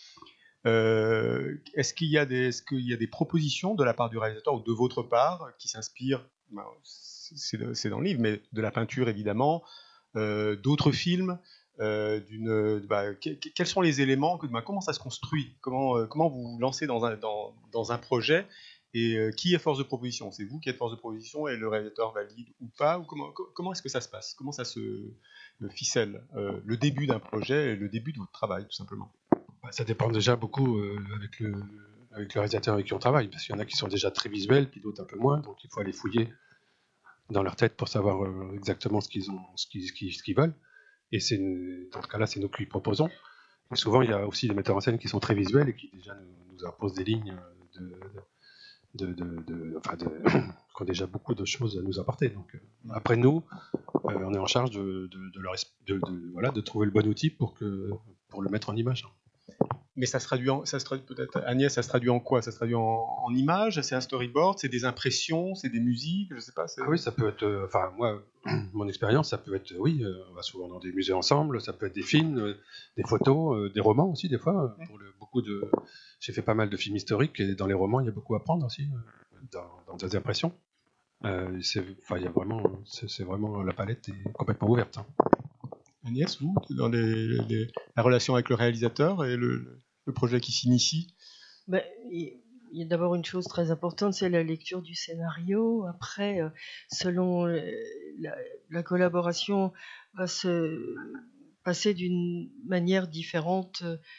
Euh, est-ce qu'il y a des, est-ce qu'il y a des propositions de la part du réalisateur ou de votre part qui s'inspirent, bah, c'est, c'est dans le livre, mais de la peinture évidemment, euh, d'autres films, euh, d'une, bah, que, quels sont les éléments, que, bah, comment ça se construit, comment, euh, comment vous vous lancez dans un, dans, dans un projet, et euh, qui est force de proposition? C'est vous qui êtes force de proposition et le réalisateur valide ou pas, ou comment, comment est-ce que ça se passe? Comment ça se ficelle, euh, le début d'un projet et le début de votre travail, tout simplement?
Ça dépend déjà beaucoup euh, avec, le, avec le réalisateur avec qui on travaille, parce qu'il y en a qui sont déjà très visuels, puis d'autres un peu moins, donc il faut aller fouiller dans leur tête pour savoir euh, exactement ce qu'ils ont, ce qu'ils, ce qu'ils, ce qu'ils veulent. Et c'est, dans ce cas-là, c'est nous qui proposons. Et souvent, il y a aussi des metteurs en scène qui sont très visuels et qui déjà nous, nous imposent des lignes de, de, de, de, de, enfin de, qui ont déjà beaucoup de choses à nous apporter. Donc, euh, après nous, euh, on est en charge de, de, de, leur, de, de, voilà, de trouver le bon outil pour, que, pour le mettre en image.
Mais ça se traduit, en, ça se traduit peut-être, Agnès, ça se traduit en quoi? Ça se traduit en, en images? C'est un storyboard? C'est des impressions? C'est des musiques? Je sais pas. C'est...
Ah oui, ça peut être. Euh, enfin, moi, mon expérience, ça peut être. Oui, euh, on va souvent dans des musées ensemble. Ça peut être des films, euh, des photos, euh, des romans aussi des fois. Euh, pour le, beaucoup de. J'ai fait pas mal de films historiques et dans les romans, il y a beaucoup à prendre aussi, euh, dans, dans des impressions. Euh, c'est, enfin, il y a vraiment. C'est, c'est vraiment la palette est complètement ouverte. Hein.
Agnès, vous, dans les, les, la relation avec le réalisateur et le, le projet qui s'initie?
Ben, il y a d'abord une chose très importante, c'est la lecture du scénario. Après, selon la, la collaboration, va se passer d'une manière différente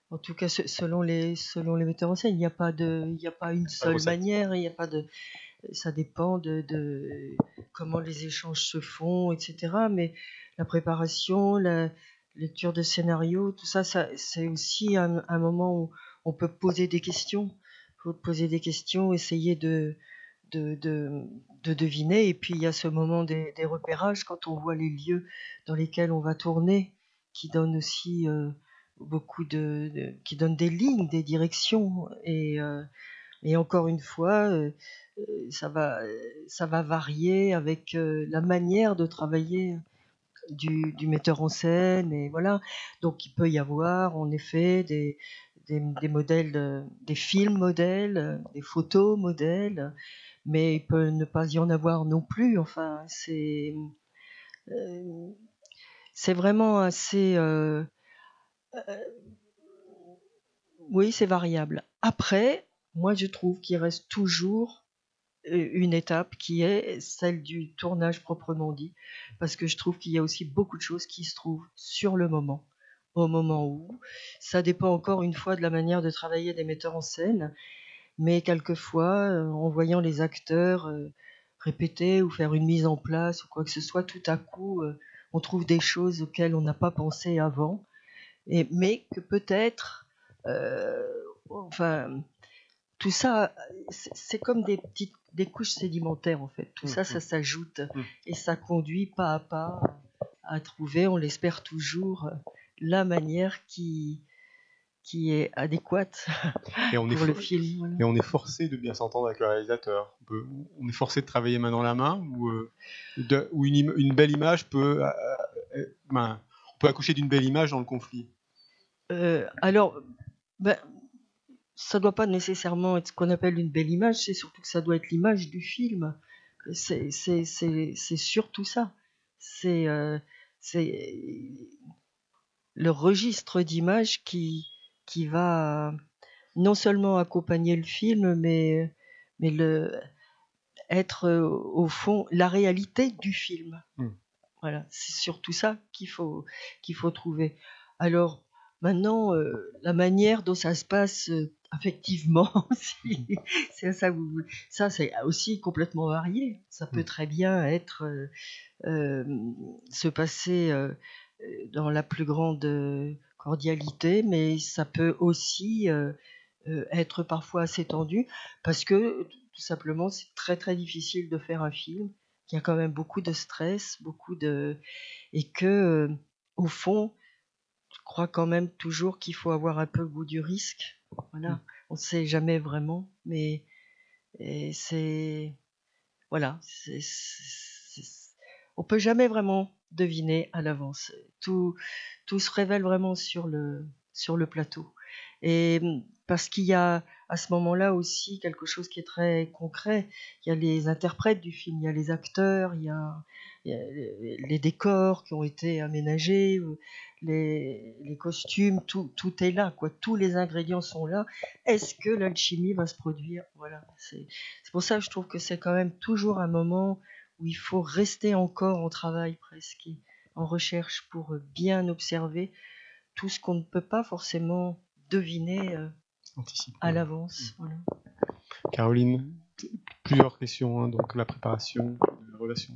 En tout cas, selon les, selon les metteurs en scène, il n'y a pas de, il n'y a pas une seule manière, il n'y a pas de, ça dépend de, de comment les échanges se font, et cetera. Mais la préparation, la lecture de scénario, tout ça, ça c'est aussi un, un moment où on peut poser des questions, faut poser des questions, essayer de, de, de, de deviner. Et puis il y a ce moment des, des repérages quand on voit les lieux dans lesquels on va tourner, qui donne aussi euh, beaucoup de, de, qui donne des lignes, des directions. Et, euh, et encore une fois, euh, ça va, ça va varier avec euh, la manière de travailler du, du metteur en scène. Et voilà. Donc il peut y avoir en effet des, des, des modèles, de, des films modèles, des photos modèles, mais il peut ne pas y en avoir non plus. Enfin, c'est euh, c'est vraiment assez. Euh, euh, oui, c'est variable. Après, moi, je trouve qu'il reste toujours une étape qui est celle du tournage proprement dit, parce que je trouve qu'il y a aussi beaucoup de choses qui se trouvent sur le moment, au moment où. Ça dépend encore une fois de la manière de travailler des metteurs en scène, mais quelquefois, en voyant les acteurs répéter ou faire une mise en place ou quoi que ce soit, tout à coup, on trouve des choses auxquelles on n'a pas pensé avant, et, mais que peut-être, euh, enfin, tout ça, c'est comme des petites des couches sédimentaires en fait. Tout mmh, ça, ça s'ajoute mmh. et ça conduit pas à pas à trouver, on l'espère toujours, la manière qui qui est adéquate et on pour est le film. Voilà.
Et on est forcé de bien s'entendre avec le réalisateur. On, peut, on est forcé de travailler main dans la main, ou, euh, de, ou une, une belle image peut, euh, euh, ben, on peut accoucher d'une belle image dans le conflit.
Euh, alors, ben, ça ne doit pas nécessairement être ce qu'on appelle une belle image, c'est surtout que ça doit être l'image du film. C'est, c'est, c'est, c'est surtout ça. C'est, euh, c'est le registre d'image qui, qui va non seulement accompagner le film, mais, mais le, être au fond la réalité du film. Mm. Voilà, c'est surtout ça qu'il faut, qu'il faut trouver. Alors, maintenant, euh, la manière dont ça se passe euh, affectivement, si, c'est ça, vous, ça c'est aussi complètement varié. Ça peut très bien être euh, euh, se passer euh, dans la plus grande cordialité, mais ça peut aussi euh, euh, être parfois assez tendu, parce que tout simplement c'est très très difficile de faire un film. Il y a quand même beaucoup de stress, beaucoup de et que euh, au fond, je crois quand même toujours qu'il faut avoir un peu le goût du risque. Voilà, mmh. On ne sait jamais vraiment, mais et c'est voilà, c'est, c'est, c'est, on peut jamais vraiment deviner à l'avance. Tout, tout se révèle vraiment sur le sur le plateau. Et parce qu'il y a à ce moment-là aussi quelque chose qui est très concret. Il y a les interprètes du film, il y a les acteurs, il y a, il y a les décors qui ont été aménagés, les, les costumes, tout, tout est là, quoi. Tous les ingrédients sont là. Est-ce que l'alchimie va se produire? Voilà. C'est, c'est pour ça que je trouve que c'est quand même toujours un moment où il faut rester encore en travail presque, en recherche pour bien observer tout ce qu'on ne peut pas forcément deviner euh, à l'avance. Voilà.
Caroline, plusieurs questions, hein, donc la préparation, la relation.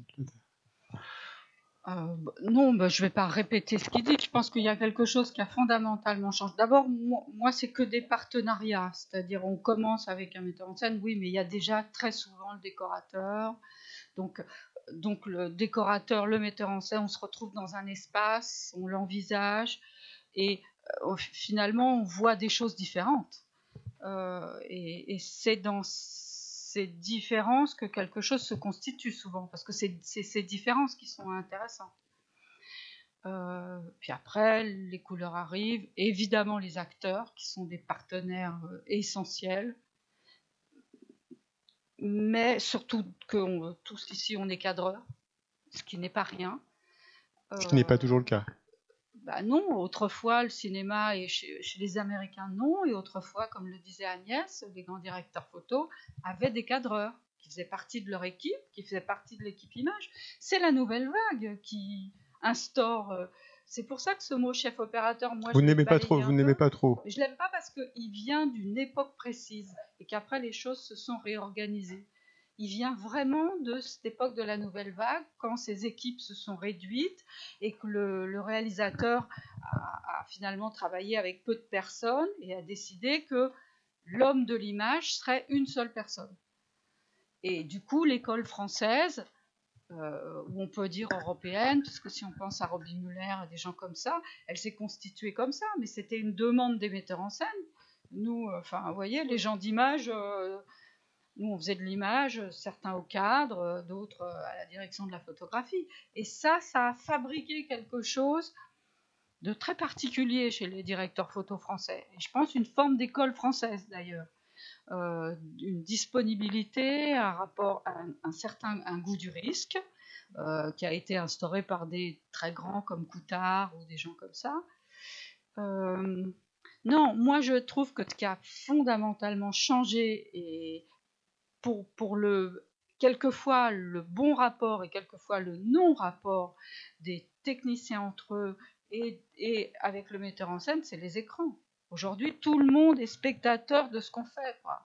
Euh, non, bah, je ne vais pas répéter ce qu'il dit. Je pense qu'il y a quelque chose qui a fondamentalement changé. D'abord, moi, moi c'est que des partenariats. C'est-à-dire, on commence avec un metteur en scène, oui, mais il y a déjà très souvent le décorateur. Donc, donc le décorateur, le metteur en scène, on se retrouve dans un espace, on l'envisage. Et euh, finalement, on voit des choses différentes. Euh, et, et c'est dans ces différences que quelque chose se constitue souvent, parce que c'est, c'est ces différences qui sont intéressantes. Euh, puis après, les couleurs arrivent, évidemment les acteurs, qui sont des partenaires euh, essentiels, mais surtout que on, tous ici, on est cadreurs, ce qui n'est pas rien.
Ce qui euh, n'est pas toujours le cas.
Bah non, autrefois le cinéma, et chez, chez les Américains non, et autrefois, comme le disait Agnès, les grands directeurs photo avaient des cadreurs qui faisaient partie de leur équipe, qui faisaient partie de l'équipe image. C'est la nouvelle vague qui instaure C'est pour ça que ce mot chef opérateur, moi,
vous
je
n'aimez pas trop. Vous n'aimez pas trop.
Je l'aime pas parce qu'il vient d'une époque précise et qu'après les choses se sont réorganisées. Il vient vraiment de cette époque de la nouvelle vague, quand ces équipes se sont réduites et que le, le réalisateur a, a finalement travaillé avec peu de personnes et a décidé que l'homme de l'image serait une seule personne. Et du coup, l'école française, euh, ou on peut dire européenne, parce que si on pense à Roby Muller et des gens comme ça, elle s'est constituée comme ça, mais c'était une demande des metteurs en scène. Nous, enfin, vous voyez, les gens d'image... Euh, Nous, on faisait de l'image, certains au cadre, d'autres à la direction de la photographie. Et ça, ça a fabriqué quelque chose de très particulier chez les directeurs photo français. Et je pense une forme d'école française, d'ailleurs. Euh, une disponibilité, un rapport, un, un certain un goût du risque, euh, qui a été instauré par des très grands comme Coutard ou des gens comme ça. Euh, non, moi, je trouve que ce qui a fondamentalement changé et Pour, pour le, quelquefois le bon rapport et quelquefois le non-rapport des techniciens entre eux et, et avec le metteur en scène, c'est les écrans. Aujourd'hui, tout le monde est spectateur de ce qu'on fait, quoi.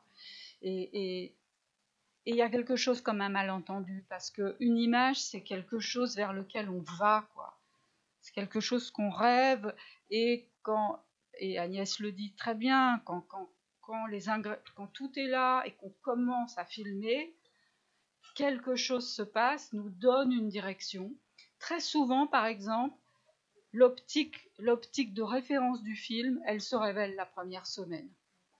Et il y a quelque chose comme un malentendu, parce qu'une image, c'est quelque chose vers lequel on va, quoi. C'est quelque chose qu'on rêve, et, quand, et Agnès le dit très bien, quand... quand Quand, les ingré... quand tout est là et qu'on commence à filmer, quelque chose se passe, nous donne une direction. Très souvent, par exemple, l'optique, l'optique de référence du film, elle se révèle la première semaine.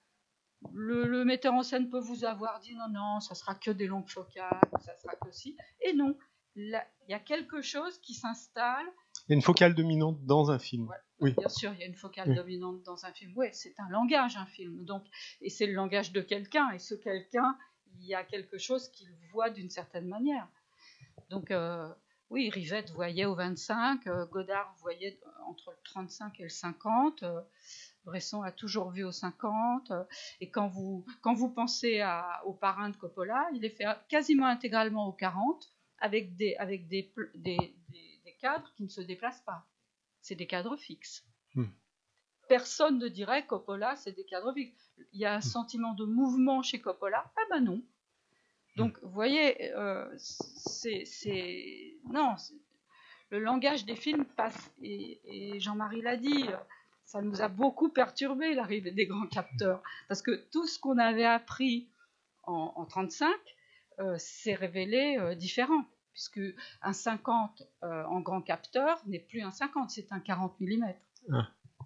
Le, le metteur en scène peut vous avoir dit non, non, ça sera que des longues focales, ça sera que si. Et non, il y a quelque chose qui s'installe.
Il y a une focale dominante dans un film.
Ouais.
Oui.
Bien sûr, il y a une focale oui. dominante dans un film. Oui, c'est un langage, un film. Donc, et c'est le langage de quelqu'un. Et ce quelqu'un, il y a quelque chose qu'il voit d'une certaine manière. Donc, euh, oui, Rivette voyait au vingt-cinq, euh, Godard voyait entre le trente-cinq et le cinquante, euh, Bresson a toujours vu au cinquante. Euh, et quand vous, quand vous pensez à, au Parrain de Coppola, il est fait quasiment intégralement au quarante, avec des, avec des, des, des, des cadres qui ne se déplacent pas. C'est des cadres fixes. Hmm. Personne ne dirait Coppola, c'est des cadres fixes. Il y a un sentiment de mouvement chez Coppola. Ah ben non. Donc, vous voyez, euh, c'est, c'est... Non, c'est... le langage des films passe, et, et Jean-Marie l'a dit, ça nous a beaucoup perturbé, l'arrivée des grands capteurs. Parce que tout ce qu'on avait appris en, en trente-cinq euh, s'est révélé euh, différent. Puisque un cinquante euh, en grand capteur n'est plus un cinquante, c'est un quarante millimètres. Ah.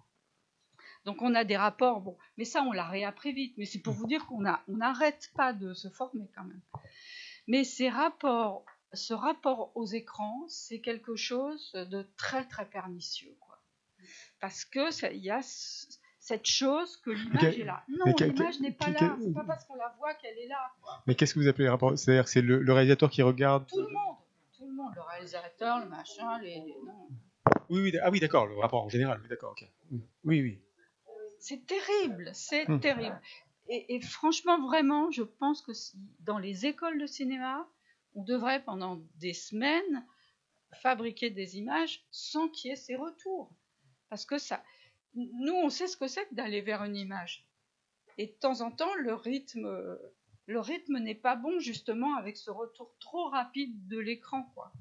Donc on a des rapports, bon, mais ça on l'a réappris vite, mais c'est pour vous dire qu'on n'arrête on pas de se former quand même. Mais ces rapports, ce rapport aux écrans, c'est quelque chose de très très pernicieux, quoi. Parce qu'il y a cette chose que l'image est là. Non, l'image n'est pas là, c'est pas parce qu'on la voit qu'elle est là, quoi.
Mais qu'est-ce que vous appelez les rapports? C'est-à-dire que c'est le, le réalisateur qui regarde...
Tout le monde. Tout le monde, le réalisateur, le machin, les... les non.
Oui, oui, ah oui, d'accord, le rapport en général, oui, d'accord, ok. Oui, oui.
C'est terrible, c'est hum. terrible. Et, et franchement, vraiment, je pense que si, dans les écoles de cinéma, on devrait pendant des semaines fabriquer des images sans qu'il y ait ces retours. Parce que ça... Nous, on sait ce que c'est que d'aller vers une image. Et de temps en temps, le rythme... Le rythme n'est pas bon, justement, avec ce retour trop rapide de l'écran, quoi.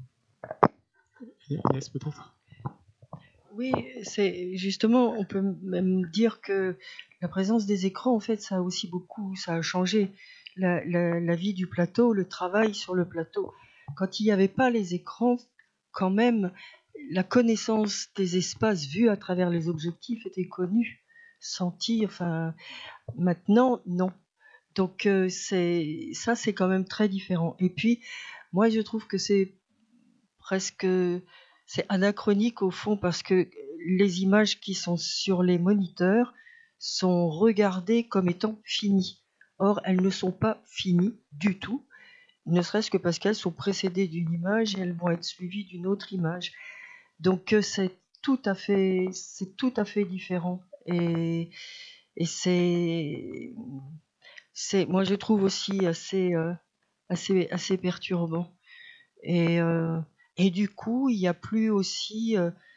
Yes, peut-être.
Oui, c'est justement, on peut même dire que la présence des écrans, en fait, ça a aussi beaucoup, ça a changé la, la, la vie du plateau, le travail sur le plateau. Quand il n'y avait pas les écrans, quand même, la connaissance des espaces vus à travers les objectifs était connue, sentie. Enfin, maintenant, non. Donc euh, c'est, ça, c'est quand même très différent. Et puis, moi, je trouve que c'est presque... C'est anachronique au fond, parce que les images qui sont sur les moniteurs sont regardées comme étant finies. Or, elles ne sont pas finies du tout, ne serait-ce que parce qu'elles sont précédées d'une image et elles vont être suivies d'une autre image. Donc, c'est tout à fait, c'est tout à fait différent. Et, et c'est... C'est, moi, je trouve aussi assez, euh, assez, assez perturbant. Et, euh, et du coup, il n'y a plus aussi... Euh,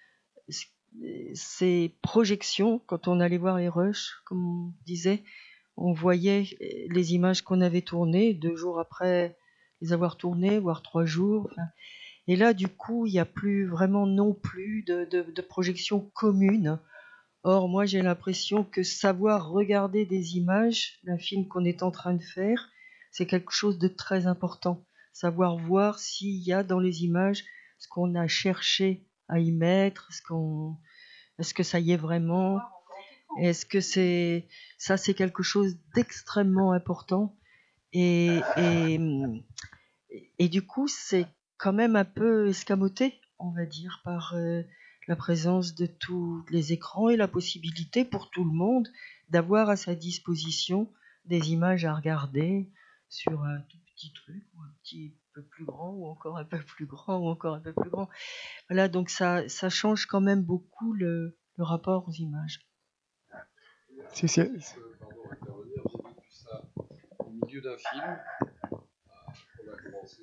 ces projections, quand on allait voir les rushs, comme on disait, on voyait les images qu'on avait tournées, deux jours après les avoir tournées, voire trois jours. Enfin, et là, du coup, il n'y a plus vraiment non plus de, de, de projection commune. Or, moi, j'ai l'impression que savoir regarder des images d'un film qu'on est en train de faire, c'est quelque chose de très important. Savoir voir s'il y a dans les images ce qu'on a cherché à y mettre, est-ce qu'on, est-ce que ça y est vraiment, est-ce que c'est, ça c'est quelque chose d'extrêmement important. Et, et, et du coup, c'est quand même un peu escamoté, on va dire, par euh, la présence de tous les écrans et la possibilité pour tout le monde d'avoir à sa disposition des images à regarder sur un tout petit truc ou un petit peu plus grand ou encore un peu plus grand ou encore un peu plus grand. Voilà, donc ça, ça change quand même beaucoup le, le rapport aux images.
Si, si.
Pardon, intervenir, j'ai vécu ça au milieu d'un film. On a commencé,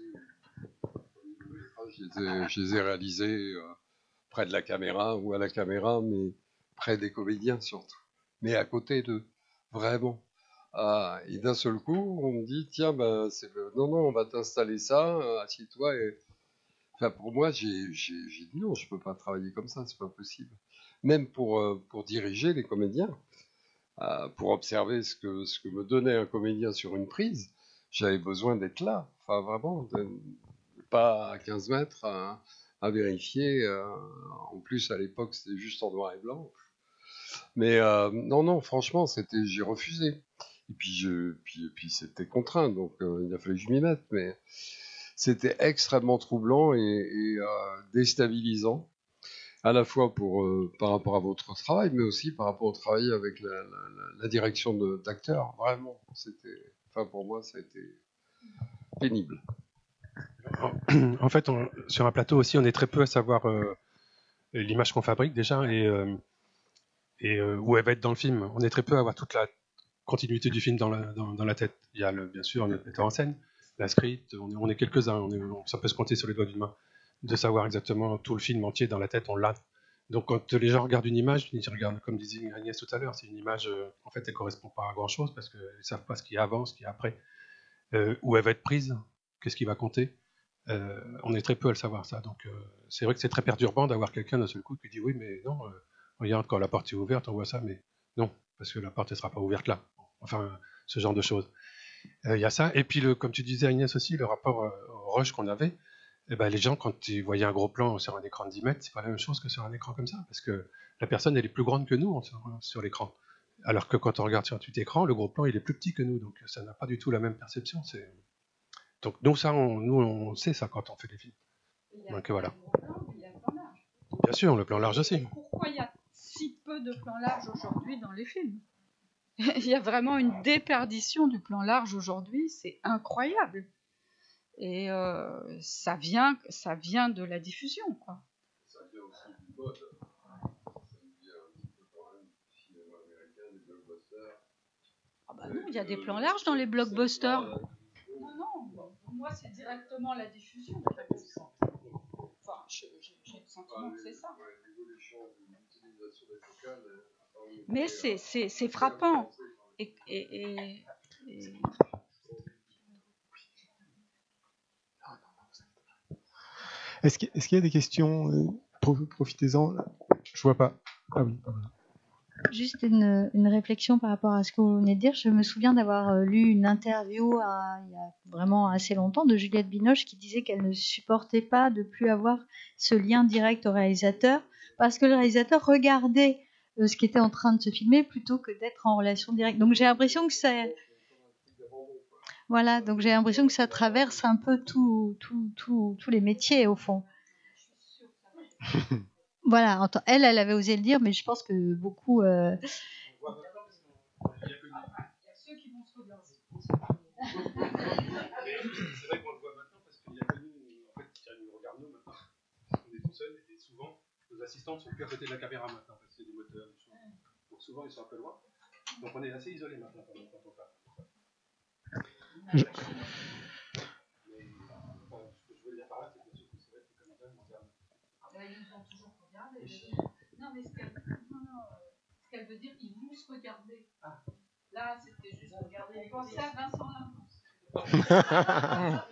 je les ai, je les ai réalisés euh, près de la caméra ou à la caméra, mais près des comédiens surtout. Mais à côté d'eux, vraiment. Ah, et d'un seul coup, on me dit, tiens, ben, c'est le... non, non, on va t'installer ça, assieds-toi. Et... Enfin, pour moi, j'ai, j'ai, j'ai dit non, je peux pas travailler comme ça, c'est pas possible. Même pour, euh, pour diriger les comédiens, euh, pour observer ce que, ce que me donnait un comédien sur une prise, j'avais besoin d'être là. Enfin, vraiment, de... pas à quinze mètres à, à vérifier. Euh... En plus, à l'époque, c'était juste en noir et blanc. Mais euh, non, non, franchement, c'était, j'ai refusé. Et puis, je, puis, puis c'était contraint, donc euh, il a fallu que je m'y mette. Mais c'était extrêmement troublant et, et euh, déstabilisant, à la fois pour, euh, par rapport à votre travail, mais aussi par rapport au travail avec la, la, la direction de, d'acteurs. Vraiment, c'était, enfin pour moi, ça a été pénible.
En fait, on, sur un plateau aussi, on est très peu à savoir euh, l'image qu'on fabrique déjà et, euh, et euh, où elle va être dans le film. On est très peu à avoir toute la continuité du film dans la, dans, dans la tête. Il y a le, bien sûr notre metteur en scène, la script, on est, on est quelques-uns, on est, on, ça peut se compter sur les doigts d'une main, de savoir exactement tout le film entier dans la tête, on l'a. Donc quand les gens regardent une image, ils regardent, comme disait Agnès tout à l'heure, c'est une image, euh, en fait elle ne correspond pas à grand-chose parce qu'ils ne savent pas ce qu'il y a avant, ce qu'il y a après, euh, où elle va être prise, qu'est-ce qui va compter. Euh, on est très peu à le savoir ça, donc euh, c'est vrai que c'est très perturbant d'avoir quelqu'un d'un seul coup qui dit oui mais non, euh, regarde quand la porte est ouverte on voit ça, mais non, parce que la porte ne sera pas ouverte là, enfin ce genre de choses. Il euh, y a ça, et puis le, comme tu disais Agnès aussi, le rapport euh, au rush qu'on avait, eh ben, les gens quand ils voyaient un gros plan sur un écran de dix mètres, c'est pas la même chose que sur un écran comme ça, parce que la personne elle est plus grande que nous sur, sur l'écran, alors que quand on regarde sur un petit écran, le gros plan il est plus petit que nous, donc ça n'a pas du tout la même perception. C'est... Donc nous, ça, on, nous, on sait ça quand on fait des films. Donc voilà. Bien sûr, le plan large aussi.
Pourquoi il y a si peu de plans larges aujourd'hui dans les films? Il y a vraiment une déperdition du plan large aujourd'hui, c'est incroyable. Et euh, ça vient, ça vient de la diffusion, quoi.
Ça vient aussi du mode. Ça vient un petit peu quand même du cinéma américain, des blockbusters.
Ah bah non, il y a des plans larges dans les blockbusters. Non, non, moi c'est directement la diffusion. Enfin, j'ai le sentiment que c'est ça. Mais c'est, c'est, c'est frappant. Et, et, et, et...
Est-ce qu'il, est-ce qu'il y a des questions? Profitez-en. Je vois pas. Ah oui, pardon.
Juste une, une réflexion par rapport à ce que vous venez de dire. Je me souviens d'avoir lu une interview à, il y a vraiment assez longtemps de Juliette Binoche qui disait qu'elle ne supportait pas de plus avoir ce lien direct au réalisateur parce que le réalisateur regardait euh, ce qui était en train de se filmer plutôt que d'être en relation directe. Donc j'ai l'impression que ça... Voilà, donc j'ai l'impression que ça traverse un peu tous tout, tout, tout les métiers au fond. Voilà, elle, elle avait osé le dire, mais je pense que beaucoup. Euh...
Il y a ceux qui vont se regarder. C'est vrai qu'on le voit maintenant parce qu'il n'y a que nous, en fait, qui nous regardent nous maintenant. On est tout seuls et souvent, nos assistants sont plus à côté de la caméra maintenant parce que c'est des moteurs. Donc souvent, ils sont un peu loin. Donc on est assez isolés maintenant quand on fait. Je... Mais enfin, ce que je veux dire par là, c'est que ceux qui se mettent les comédiens nous regardent.
Ils nous ont toujours regardé. Non, mais ce qu'elle non, non, ce qu'elle veut dire, ils vont se regarder. Ah. Là, c'était juste regarder. On pensait à Vincent Lindon.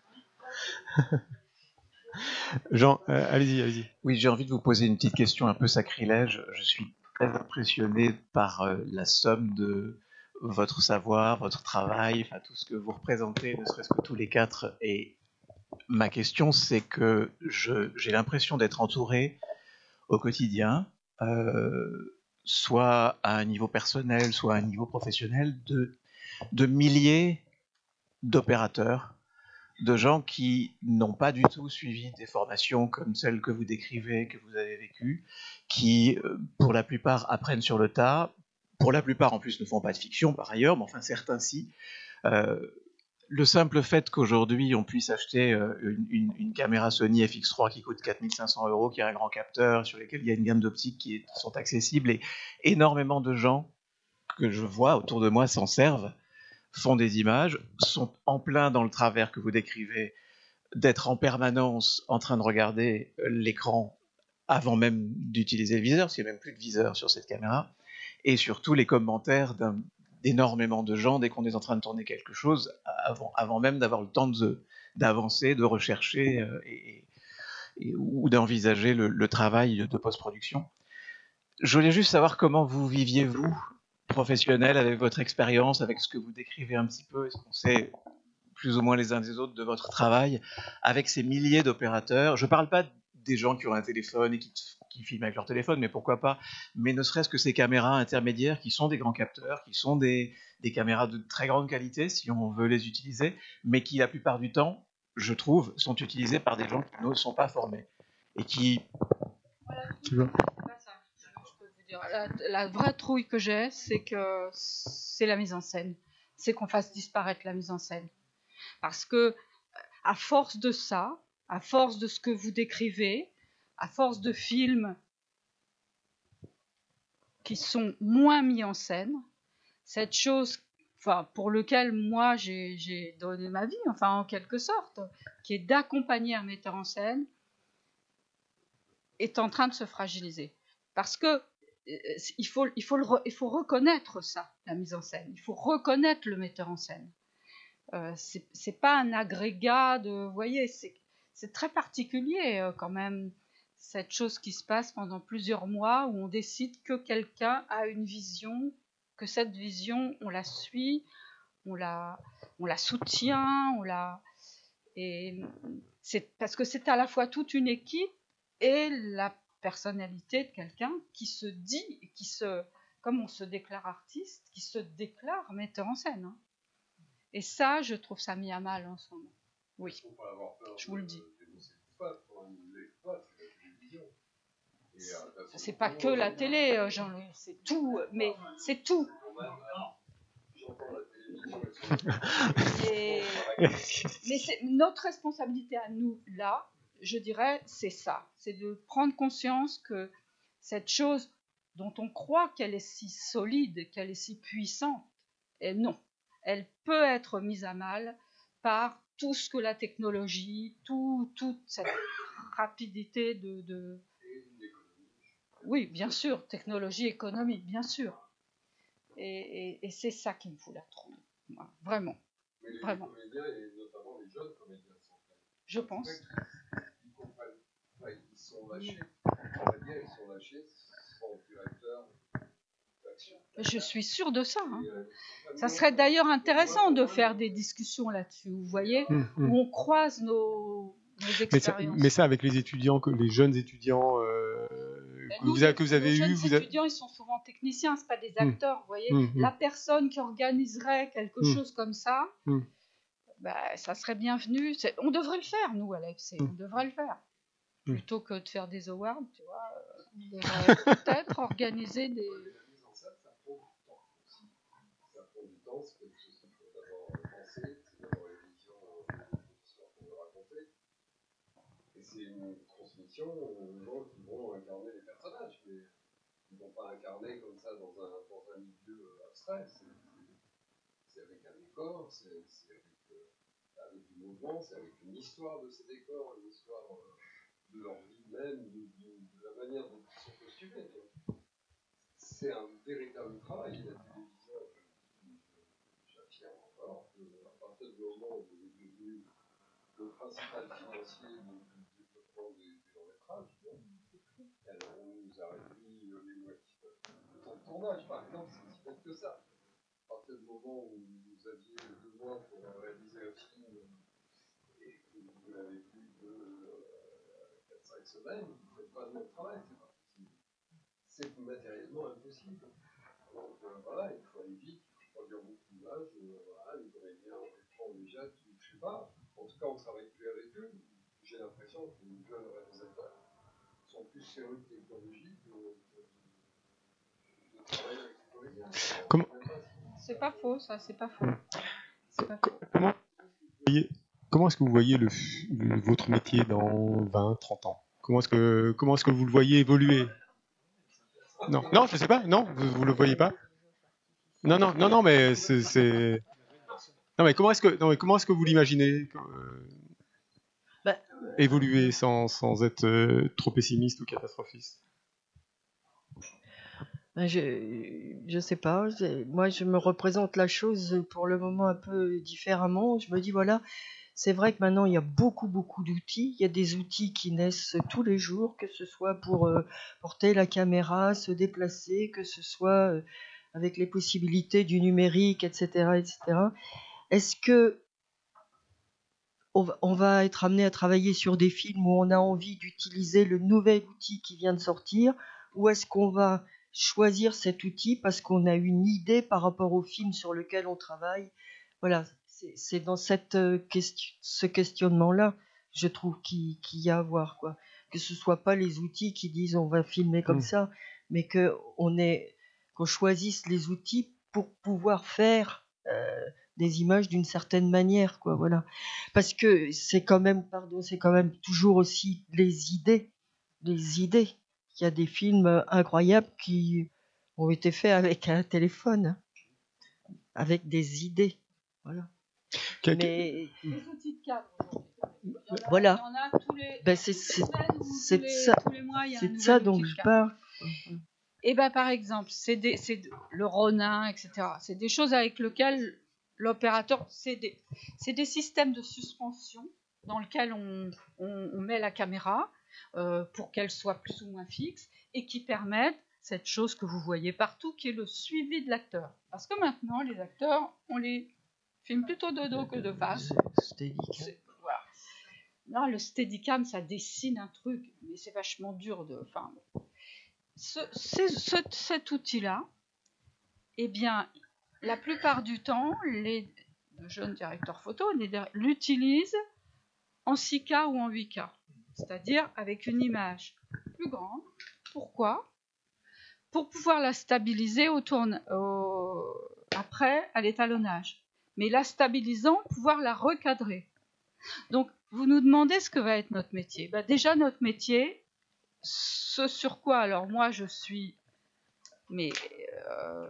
Jean, euh, allez-y, allez-y.
Oui, j'ai envie de vous poser une petite question un peu sacrilège. Je suis très impressionné par euh, la somme de votre savoir, votre travail, enfin tout ce que vous représentez, ne serait-ce que tous les quatre. Et ma question, c'est que je, j'ai l'impression d'être entouré au quotidien, euh, soit à un niveau personnel, soit à un niveau professionnel, de, de milliers d'opérateurs, de gens qui n'ont pas du tout suivi des formations comme celles que vous décrivez, que vous avez vécues, qui, pour la plupart, apprennent sur le tas, pour la plupart, en plus, ne font pas de fiction, par ailleurs, mais enfin, certains si. Euh, le simple fait qu'aujourd'hui, on puisse acheter une, une, une caméra Sony F X trois qui coûte quatre mille cinq cents euros, qui a un grand capteur, sur lesquels il y a une gamme d'optiques qui, est, qui sont accessibles, et énormément de gens que je vois autour de moi s'en servent, font des images, sont en plein dans le travers que vous décrivez, d'être en permanence en train de regarder l'écran avant même d'utiliser le viseur, parce qu'il n'y a même plus de viseur sur cette caméra, et surtout les commentaires d'un, d'énormément de gens dès qu'on est en train de tourner quelque chose, avant, avant même d'avoir le temps de, d'avancer, de rechercher euh, et, et, ou d'envisager le, le travail de post-production. Je voulais juste savoir comment vous viviez, vous, professionnel, avec votre expérience, avec ce que vous décrivez un petit peu, est-ce qu'on sait plus ou moins les uns des autres de votre travail, avec ces milliers d'opérateurs. Je ne parle pas des gens qui ont un téléphone et qui, qui filment avec leur téléphone, mais pourquoi pas, mais ne serait-ce que ces caméras intermédiaires qui sont des grands capteurs, qui sont des, des caméras de très grande qualité, si on veut les utiliser, mais qui, la plupart du temps, je trouve, sont utilisées par des gens qui ne sont pas formés, et qui...
Voilà, tu vois. La, la vraie trouille que j'ai, c'est que c'est la mise en scène. C'est qu'on fasse disparaître la mise en scène. Parce que, à force de ça, à force de ce que vous décrivez, à force de films qui sont moins mis en scène, cette chose, enfin, pour laquelle moi j'ai, j'ai donné ma vie, enfin en quelque sorte, qui est d'accompagner un metteur en scène, est en train de se fragiliser. Parce que Il faut, il, faut le, il faut reconnaître ça, la mise en scène. Il faut reconnaître le metteur en scène. Euh, c'est, c'est pas un agrégat de... Vous voyez, c'est, c'est très particulier euh, quand même, cette chose qui se passe pendant plusieurs mois où on décide que quelqu'un a une vision, que cette vision, on la suit, on la, on la soutient, on la... Et c'est parce que c'est à la fois toute une équipe et la personnalité de quelqu'un qui se dit, qui se, comme on se déclare artiste, qui se déclare metteur en scène. Hein. Et ça, je trouve ça mis à mal en ce moment. Oui, je vous le dis. C'est pas que la télé, Jean-Louis, c'est tout, mais c'est tout. Et, mais c'est notre responsabilité à nous, là, je dirais, c'est ça, c'est de prendre conscience que cette chose dont on croit qu'elle est si solide, qu'elle est si puissante, et non, elle peut être mise à mal par tout ce que la technologie, tout, toute cette rapidité de, de... Oui, bien sûr, technologie, économie, bien sûr. Et, et, et c'est ça qui me fout la trouille, vraiment, mais les vraiment. Comédiens, et notamment les jeunes comédiens, je pense. Ils sont lâchés, on va dire, ils sont lâchés sans directeur d'action. Je suis sûre de ça. Hein. Ça serait d'ailleurs intéressant de faire des discussions là-dessus, vous voyez, mmh, mmh. où on croise nos, nos expériences.
Mais ça, mais ça, avec les étudiants, les jeunes étudiants euh, ben que, nous, vous, que vous avez
eu...
Les
jeunes étudiants, ils sont souvent techniciens, ce pas des acteurs, mmh. vous voyez. Mmh. La personne qui organiserait quelque mmh. chose comme ça, mmh. ben, ça serait bienvenu. C'est... On devrait le faire, nous, à l'A F C, mmh. on devrait le faire. Plutôt que de faire des awards, tu vois, on devrait peut-être organiser des... La mise en scène, ça prend du temps aussi. Ça prend du temps, c'est quelque chose qu'il faut d'abord penser, c'est d'avoir une vision de l'histoire qu'on veut raconter. Et c'est une transmission aux gens qui vont incarner les personnages, mais ils ne vont pas incarner comme ça dans un, dans un milieu abstrait. C'est, c'est avec un décor, c'est, c'est avec, euh, avec du mouvement, c'est avec une histoire de ces décors, une histoire... Euh, de leur vie même, de, de, de la manière dont ils sont construits.
assumer. C'est un véritable travail. La télévision, j'affirme encore qu'à partir du moment où vous êtes devenu le principal financier du développement des longs-métrages, alors on nous a réduit les moitiés de temps de tournage, par exemple, c'est aussi bête que ça. À partir du moment où vous aviez deux mois pour réaliser un film et que vous n'avez plus que quatre cinq semaines, vous ne faites pas le même travail, c'est pas possible. C'est matériellement impossible. Donc euh, voilà, il faut aller vite, il faut produire beaucoup d'images, euh, voilà, les comédiens en déjà, je ne sais pas, en tout cas on ne travaille plus avec eux. J'ai l'impression que les jeunes réalisateurs sont plus férus de technologie que de travailler avec les comédiens.
Comment...
C'est pas faux, ça, c'est pas faux. C'est pas faux.
Comment, comment est-ce que vous voyez le, le, votre métier dans vingt, trente ans? Comment est-ce que, comment est-ce que vous le voyez évoluer? Non, non, je sais pas. Non, vous, ne le voyez pas. Non, non, non, non, mais c'est, c'est... non, mais comment est-ce que, non, mais comment est-ce que vous l'imaginez euh, bah, évoluer sans, sans être euh, trop pessimiste ou catastrophiste?
Je, je sais pas. Moi, je me représente la chose pour le moment un peu différemment. Je me dis voilà. C'est vrai que maintenant, il y a beaucoup, beaucoup d'outils. Il y a des outils qui naissent tous les jours, que ce soit pour euh, porter la caméra, se déplacer, que ce soit euh, avec les possibilités du numérique, et cetera, et cetera. Est-ce que on va, on va être amené à travailler sur des films où on a envie d'utiliser le nouvel outil qui vient de sortir, ou est-ce qu'on va choisir cet outil parce qu'on a une idée par rapport au film sur lequel on travaille? Voilà. C'est dans cette question, ce questionnement-là, je trouve qu'il qu'il y a à voir, quoi. Que ce soit pas les outils qui disent on va filmer comme mmh. ça, mais que on est, qu'on choisisse les outils pour pouvoir faire euh, des images d'une certaine manière, quoi. Voilà. Parce que c'est quand même, pardon, c'est quand même toujours aussi les idées, les idées. Il y a des films incroyables qui ont été faits avec un téléphone, avec des idées, voilà. Mais
les outils de cadre aujourd'hui.
Voilà.
Il y en a tous les,
ben c'est c'est
c'est
ça, c'est de ça dont je parle.
Et ben par exemple, c'est des, c'est le Ronin, et cetera. C'est des choses avec lesquelles l'opérateur, c'est des, c'est des systèmes de suspension dans lesquels on, on, on met la caméra euh, pour qu'elle soit plus ou moins fixe et qui permettent cette chose que vous voyez partout, qui est le suivi de l'acteur. Parce que maintenant, les acteurs, on les filme plutôt de dos que de face. Voilà. Là, le Steadicam, ça dessine un truc, mais c'est vachement dur de. Enfin, ce, ce, cet outil-là, eh bien, la plupart du temps, les jeunes directeurs photo l'utilisent en six K ou en huit K, c'est-à-dire avec une image plus grande. Pourquoi ? Pour pouvoir la stabiliser au tourne, au, après à l'étalonnage. Mais la stabilisant, pouvoir la recadrer. Donc, vous nous demandez ce que va être notre métier. Ben, déjà, notre métier, ce sur quoi, alors moi, je suis, mais euh,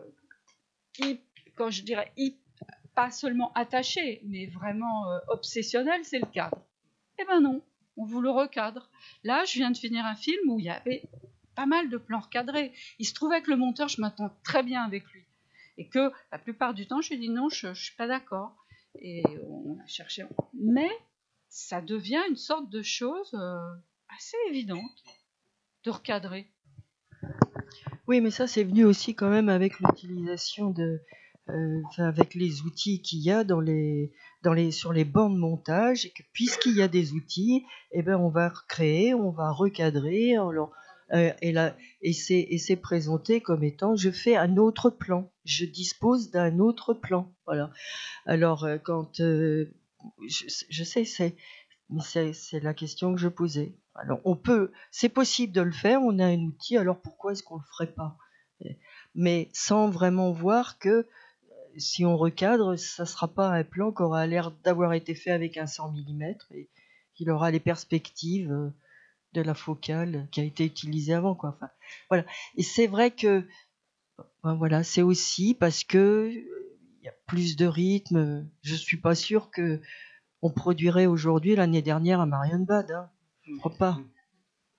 quand je dirais pas seulement attaché, mais vraiment euh, obsessionnel, c'est le cadre. Eh ben non, on vous le recadre. Là, je viens de finir un film où il y avait pas mal de plans recadrés. Il se trouvait que le monteur, je m'entends très bien avec lui. Et que la plupart du temps, je lui dis non, je ne suis pas d'accord. Et on a cherché. Mais ça devient une sorte de chose euh, assez évidente de recadrer.
Oui, mais ça, c'est venu aussi quand même avec l'utilisation de... Euh, avec les outils qu'il y a dans les, dans les, sur les bancs de montage. Et que puisqu'il y a des outils, eh ben, on va recréer, on va recadrer. Alors, Euh, et, là, et, c'est, et c'est présenté comme étant je fais un autre plan, je dispose d'un autre plan. Voilà. Alors, euh, quand euh, je, je sais, c'est, mais c'est, c'est la question que je posais. Alors, on peut, c'est possible de le faire, on a un outil, alors pourquoi est-ce qu'on ne le ferait pas ? Mais sans vraiment voir que si on recadre, ça ne sera pas un plan qui aura l'air d'avoir été fait avec un cent millimètres et qu'il aura les perspectives de la focale qui a été utilisée avant, quoi. Enfin, voilà. Et c'est vrai que ben voilà, c'est aussi parce que il y a plus de rythme. Je suis pas sûr que on produirait aujourd'hui l'année dernière à Marienbad, hein. Je crois pas.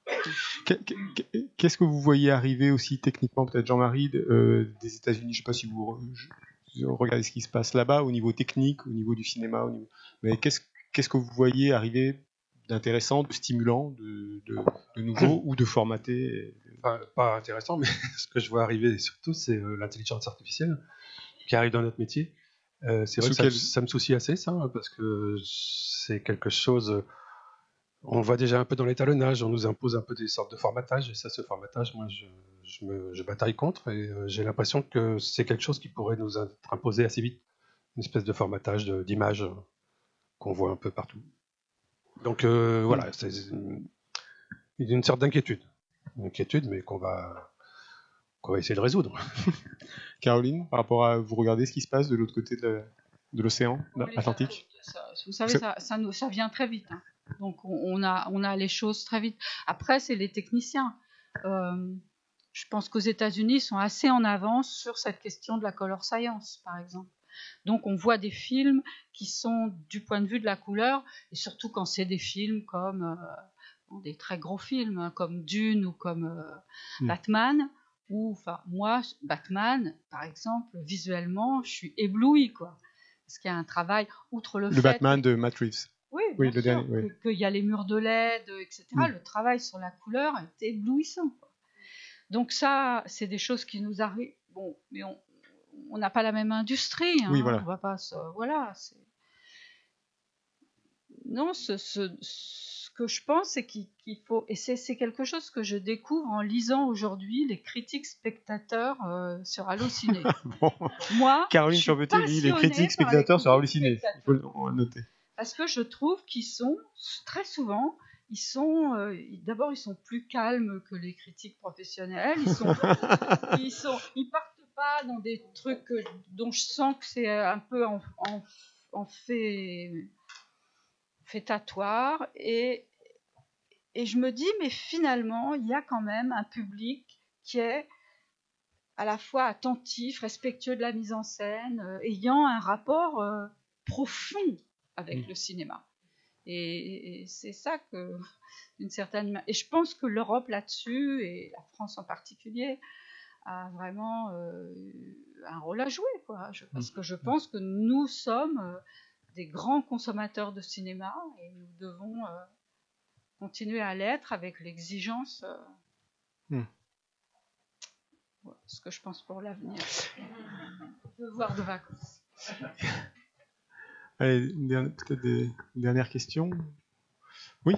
Qu'est-ce que vous voyez arriver aussi techniquement, peut-être Jean-Marie, euh, des États-Unis? Je ne sais pas si vous, je, regardez ce qui se passe là-bas au niveau technique, au niveau du cinéma, au niveau... mais qu'est-ce qu'est-ce que vous voyez arriver d'intéressant, de stimulant, de, de, de nouveau ou de formaté?
Enfin, pas intéressant, mais ce que je vois arriver surtout, c'est euh, l'intelligence artificielle qui arrive dans notre métier. Euh, c'est vrai que ça, quel... ça me soucie assez, ça, parce que c'est quelque chose. On voit déjà un peu dans l'étalonnage, on nous impose un peu des sortes de formatage, et ça, ce formatage, moi, je, je, me, je bataille contre, et euh, j'ai l'impression que c'est quelque chose qui pourrait nous être imposé assez vite, une espèce de formatage d'image qu'on voit un peu partout. Donc euh, voilà, c'est une, une sorte d'inquiétude, une inquiétude, mais qu'on va, qu'on va essayer de résoudre.
Caroline, par rapport à vous regardez ce qui se passe de l'autre côté de, de l'océan Atlantique?
ça, Vous savez, ça, ça, nous, ça vient très vite. Hein. Donc on a, on a les choses très vite. Après, c'est les techniciens. Euh, je pense qu'aux États-Unis, ils sont assez en avance sur cette question de la color science, par exemple. Donc on voit des films qui sont du point de vue de la couleur, et surtout quand c'est des films comme euh, des très gros films, hein, comme Dune ou comme euh, mmh. Batman, ou enfin moi, Batman, par exemple, visuellement, je suis éblouie, quoi. Parce qu'il y a un travail, outre le,
le
fait...
Le Batman
que,
de Matt Reeves.
Oui,
oui
bien
le
sûr,
dernier, oui.
qu'il y a les murs de L E D, et cetera. Mmh. Le travail sur la couleur est éblouissant, quoi. Donc ça, c'est des choses qui nous arrivent. Bon, mais on on n'a pas la même industrie. Hein.
Oui, voilà.
On va pas se... Voilà. C'est... Non, ce, ce, ce que je pense, c'est qu'il, qu'il faut... Et c'est, c'est quelque chose que je découvre en lisant aujourd'hui les critiques spectateurs euh, sur Allociné.
Bon.
Moi,
Caroline Champeté lit les critiques spectateurs les sur Allociné. Il faut le noter.
Parce que je trouve qu'ils sont, très souvent, ils sont... Euh, d'abord, ils sont plus calmes que les critiques professionnelles. Ils sont... ils, sont ils partent pas dans des trucs que, dont je sens que c'est un peu en, en, en fait fêtatoire et, et je me dis mais finalement il y a quand même un public qui est à la fois attentif, respectueux de la mise en scène, euh, ayant un rapport euh, profond avec mmh. le cinéma et, et c'est ça que d'une certaine et je pense que l'Europe là-dessus et la France en particulier a vraiment euh, un rôle à jouer, quoi. Je, parce que je pense que nous sommes euh, des grands consommateurs de cinéma et nous devons euh, continuer à l'être avec l'exigence. Euh, mm. voilà, ce que je pense pour l'avenir. Devoir de vacances.
Allez, une dernière, peut-être des, une dernière question. Oui.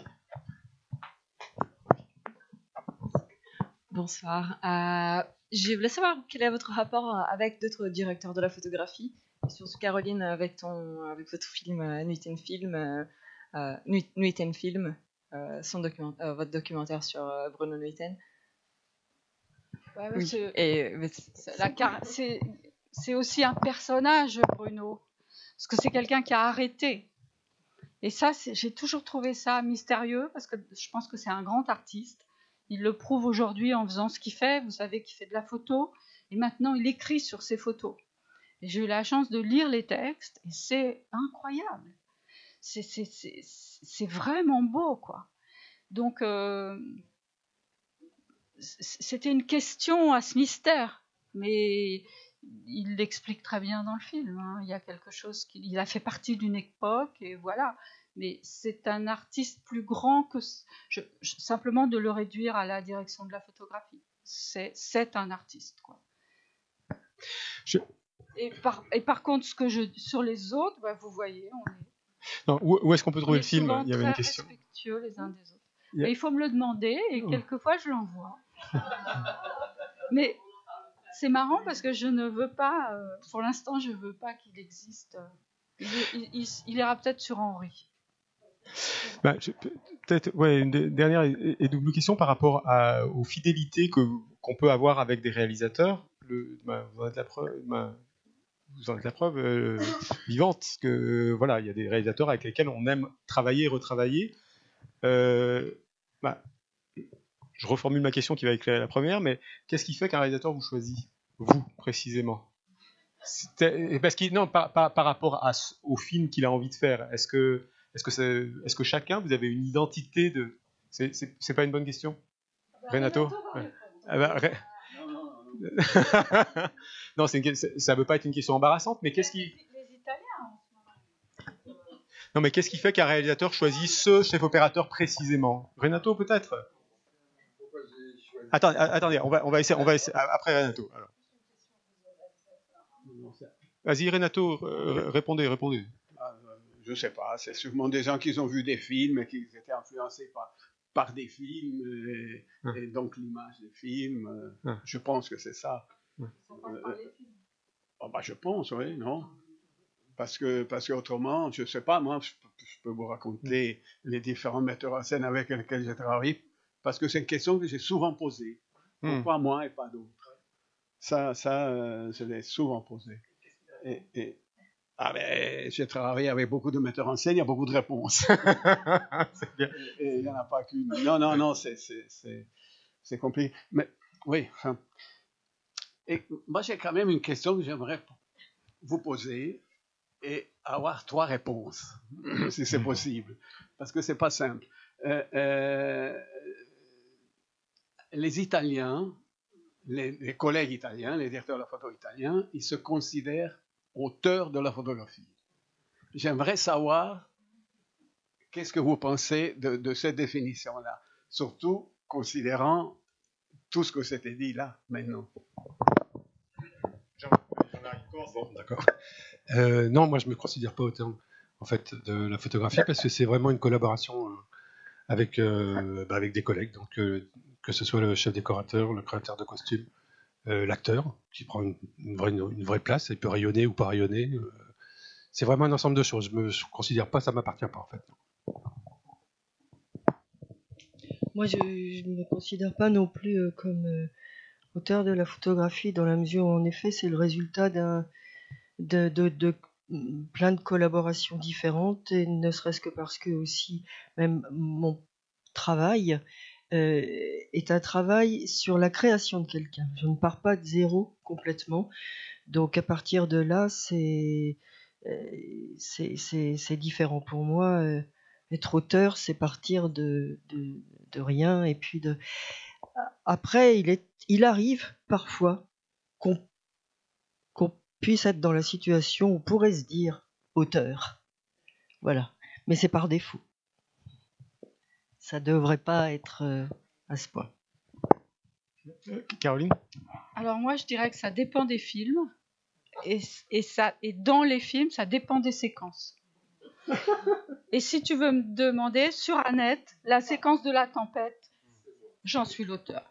Bonsoir. Euh, je voulais savoir quel est votre rapport avec d'autres directeurs de la photographie, et surtout Caroline avec ton, avec votre film euh, Nuit and Film, euh, Nuit, Nuit and Film, euh, son document, euh, votre documentaire sur euh, Bruno Nuiten.
Ouais, oui. c'est, et, mais c'est, c'est, la car- c'est, c'est aussi un personnage, Bruno, parce que c'est quelqu'un qui a arrêté. Et ça, c'est, j'ai toujours trouvé ça mystérieux, parce que je pense que c'est un grand artiste. Il le prouve aujourd'hui en faisant ce qu'il fait. Vous savez qu'il fait de la photo. Et maintenant, il écrit sur ses photos. Et j'ai eu la chance de lire les textes. Et c'est incroyable. C'est, c'est, c'est, c'est vraiment beau, quoi. Donc, euh, c'était une question à ce mystère. Mais il l'explique très bien dans le film. Hein. Il y a quelque chose qui... Il a fait partie d'une époque. Et voilà. Mais c'est un artiste plus grand que je, je, simplement de le réduire à la direction de la photographie. C'est, c'est un artiste, quoi.
Je...
Et, par, et par contre, ce que je, sur les autres, bah, vous voyez, on est.
Non, où, où est-ce qu'on peut trouver
le
film? Il y avait une question.
Respectueux les uns des autres.
Il, a...
il faut me le demander et oh. quelquefois je l'envoie. Mais c'est marrant parce que je ne veux pas, euh, pour l'instant, je ne veux pas qu'il existe. Il, il, il, il ira peut-être sur Henri.
Bah, je, peut-être, ouais, une dernière et, et double question par rapport à, aux fidélités que, qu'on peut avoir avec des réalisateurs. Le, bah, vous en êtes la preuve, bah, vous en êtes la preuve euh, vivante que voilà, il y a des réalisateurs avec lesquels on aime travailler et retravailler. Euh, bah, je reformule ma question qui va éclairer la première, mais qu'est-ce qui fait qu'un réalisateur vous choisit, vous précisément? C'était, parce que non, par, par, par rapport à, au film qu'il a envie de faire, est-ce que Est-ce que, c'est, est-ce que chacun, vous avez une identité de C'est pas une bonne question, bah, Renato, Renato ah bah, Ré... Non, non, non. non une... ça ne veut pas être une question embarrassante, mais qu'est-ce qui...
Les Italiens.
Non, mais qu'est-ce qui fait qu'un réalisateur choisit ce chef opérateur précisément? Renato, peut-être? Attendez, attendez, on va, on va essayer, on va essayer après Renato. Vas-y, Renato, euh, répondez, répondez.
Ah, je ne sais pas, c'est sûrement des gens qui ont vu des films et qui étaient influencés par, par des films, et, hum. et donc l'image des films, euh, hum. je pense que c'est ça. Hum. Euh, oh bah, je pense, oui, non? Parce que, parce qu'autrement, je ne sais pas, moi, je, je peux vous raconter hum. les différents metteurs en scène avec lesquels j'ai travaillé, parce que c'est une question que j'ai souvent posée. Pourquoi hum. moi et pas d'autres? Ça, ça euh, je l'ai souvent posé. Et, et, ah ben, j'ai travaillé avec beaucoup de metteurs en scène, il y a beaucoup de réponses. Et il n'y en a pas qu'une. Non, non, non, c'est compliqué. Mais oui, enfin. Et moi, j'ai quand même une question que j'aimerais vous poser et avoir trois réponses, si c'est possible, parce que c'est pas simple. Euh, euh, les Italiens, les, les collègues italiens, les directeurs de la photo italiens, ils se considèrent auteurs de la photographie. J'aimerais savoir qu'est-ce que vous pensez de, de cette définition-là, surtout considérant tout ce que c'était dit là, maintenant.
Bon, d'accord. Euh, non, moi je ne me considère pas auteur en fait, de la photographie parce que c'est vraiment une collaboration euh, avec, euh, bah, avec des collègues, donc euh, que ce soit le chef décorateur, le créateur de costumes, Euh, l'acteur qui prend une, une, vraie, une vraie place, il peut rayonner ou pas rayonner. Euh, c'est vraiment un ensemble de choses. Je ne me je considère pas, ça ne m'appartient pas en fait.
Moi, je ne me considère pas non plus euh, comme euh, auteur de la photographie dans la mesure où en effet c'est le résultat d'un de, de, de plein de collaborations différentes et ne serait-ce que parce que aussi même mon travail Euh, est un travail sur la création de quelqu'un. Je ne pars pas de zéro complètement. Donc à partir de là, c'est euh, différent pour moi. Euh, être auteur, c'est partir de, de, de rien. Et puis de... Après, il, est, il arrive parfois qu'on qu'on puisse être dans la situation où on pourrait se dire auteur. Voilà. Mais c'est par défaut. Ça ne devrait pas être euh, à ce point.
Caroline?
Alors moi, je dirais que ça dépend des films. Et, et, ça, et dans les films, ça dépend des séquences. Et si tu veux me demander, sur Annette, la séquence de la tempête, j'en suis l'auteur.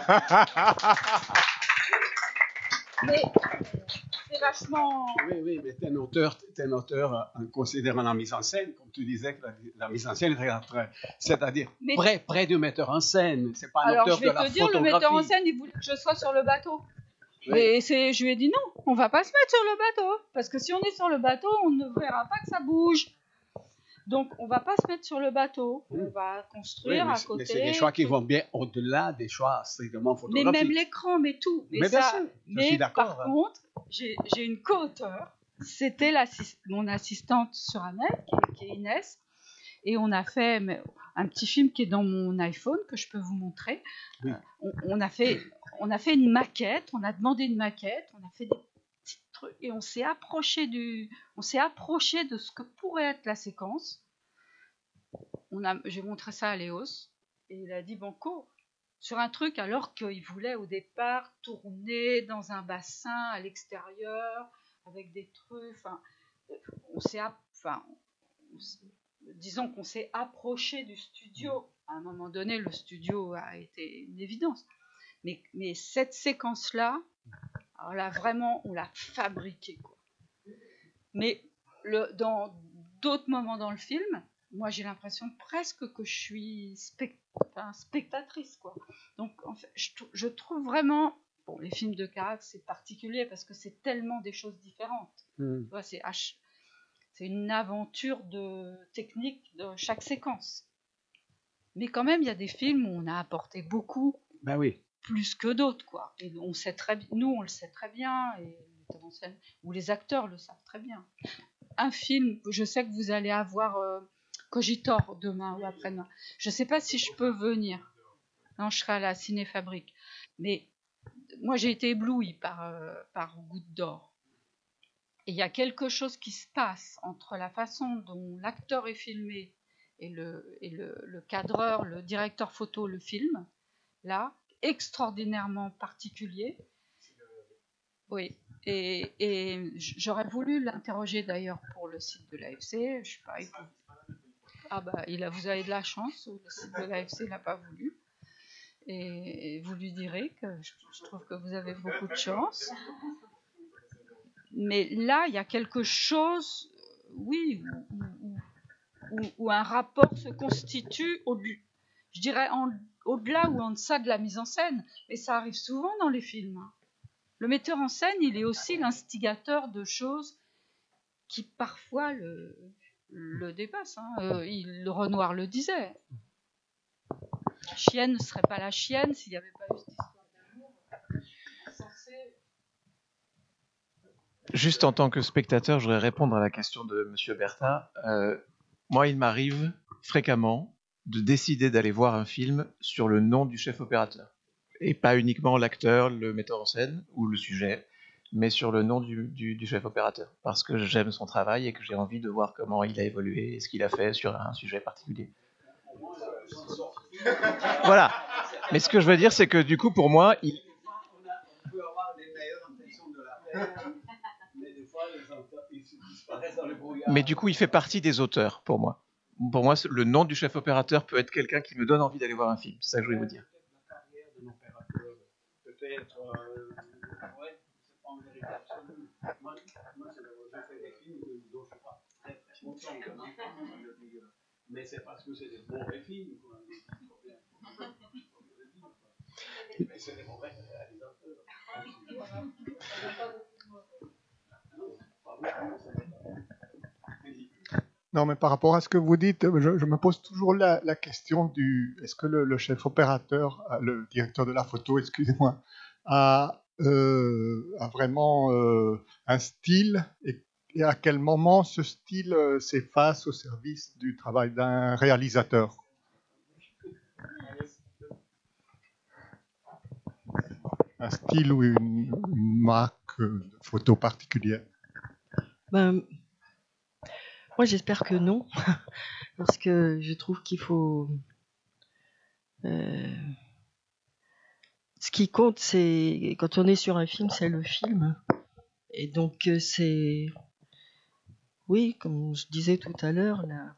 Mais c'est vachement...
Oui, oui, mais t'es un auteur, t'es un auteur en considérant la mise en scène, comme tu disais que la, la mise en scène est après, c'est-à-dire mais... près, près du metteur en scène, c'est pas un
Alors,
auteur de la
photographie. Alors je vais te dire, le metteur en scène, il voulait que je sois sur le bateau. Oui. Et je lui ai dit non, on va pas se mettre sur le bateau, parce que si on est sur le bateau, on ne verra pas que ça bouge. Donc, on va pas se mettre sur le bateau, on va construire
oui, mais,
à côté.
Mais c'est des choix qui vont bien au-delà des chois strictement photographiques.
Mais même l'écran, mais tout. Mais,
mais
ça,
sûr,
mais par hein. contre, j'ai une co-auteure, c'était mon assistante sur Annette, qui, qui est Inès, et on a fait un petit film qui est dans mon iPhone, que je peux vous montrer. Oui. Euh, on, on, a fait, on a fait une maquette, on a demandé une maquette, on a fait des et on s'est approché du, on s'est approché de ce que pourrait être la séquence. On a, j'ai montré ça à Léos et il a dit banco sur un truc alors qu'il voulait au départ tourner dans un bassin à l'extérieur avec des trucs. Enfin, on s'est, enfin, disons qu'on s'est approché du studio. À un moment donné, le studio a été une évidence. Mais, mais cette séquence-là. Alors là, vraiment, on l'a fabriqué, quoi. Mais le, dans d'autres moments dans le film, moi, j'ai l'impression presque que je suis spect, enfin, spectatrice, quoi. Donc, en fait, je, je trouve vraiment... Bon, les films de Carax, c'est particulier parce que c'est tellement des choses différentes. Mmh. Tu vois, c'est, c'est une aventure de technique de chaque séquence. Mais quand même, il y a des films où on a apporté beaucoup.
Ben oui.
Plus que d'autres, quoi. Et on sait très bien, nous, on le sait très bien, et ou les acteurs le savent très bien. Un film, je sais que vous allez avoir euh, Cogitor demain ou après-demain. Je ne sais pas si je peux venir. Non, je serai à la Cinéfabrique. Mais moi, j'ai été éblouie par, euh, par Goutte d'Or. Et il y a quelque chose qui se passe entre la façon dont l'acteur est filmé et, le, et le, le cadreur, le directeur photo le film, là, extraordinairement particulier. Oui. Et, et j'aurais voulu l'interroger d'ailleurs pour le site de l'A F C. Je sais pas, il peut... Ah bah, il a, vous avez de la chance, le site de l'A F C n'a pas voulu. Et vous lui direz que je, je trouve que vous avez beaucoup de chance. Mais là, il y a quelque chose, oui, où, où, où un rapport se constitue, au, je dirais, en, au-delà ou en deçà de la mise en scène. Et ça arrive souvent dans les films. Le metteur en scène, il est aussi l'instigateur de choses qui parfois le, le dépassent. Hein. Euh, il, le Renoir le disait. La chienne ne serait pas la chienne s'il n'y avait pas eu cette histoire d'amour censée...
Juste en tant que spectateur, je voudrais répondre à la question de M. Bertha. Euh, moi, il m'arrive fréquemment de décider d'aller voir un film sur le nom du chef opérateur. Et pas uniquement l'acteur, le metteur en scène ou le sujet, mais sur le nom du, du, du chef opérateur. Parce que j'aime son travail et que j'ai envie de voir comment il a évolué et ce qu'il a fait sur un sujet particulier. Voilà. Mais ce que je veux dire, c'est que du coup, pour moi, il...
On peut avoir les meilleures intentions de la terre, mais des fois, les auteurs, ils disparaissent dans le brouillard.
Mais du coup, il fait partie des auteurs, pour moi. Pour moi, le nom du chef opérateur peut être quelqu'un qui me donne envie d'aller voir un film. C'est ça que je voulais vous dire.
La carrière de l'opérateur, peut-être, euh, ouais, c'est pas un véritable absolu. Moi, moi j'ai fait des films dont je suis pas très très content, mais c'est parce que c'est des mauvais films, quoi. Mais c'est des mauvais réalisateurs.
Non, mais par rapport à ce que vous dites, je, je me pose toujours la, la question du est-ce que le, le chef opérateur, le directeur de la photo, excusez-moi, a, euh, a vraiment euh, un style et, et à quel moment ce style euh, s'efface au service du travail d'un réalisateur? Un style ou une, une marque de photo particulière?
Ben, moi, j'espère que non, parce que je trouve qu'il faut... Euh... Ce qui compte, c'est... Quand on est sur un film, c'est le film. Et donc, c'est... Oui, comme je disais tout à l'heure, la...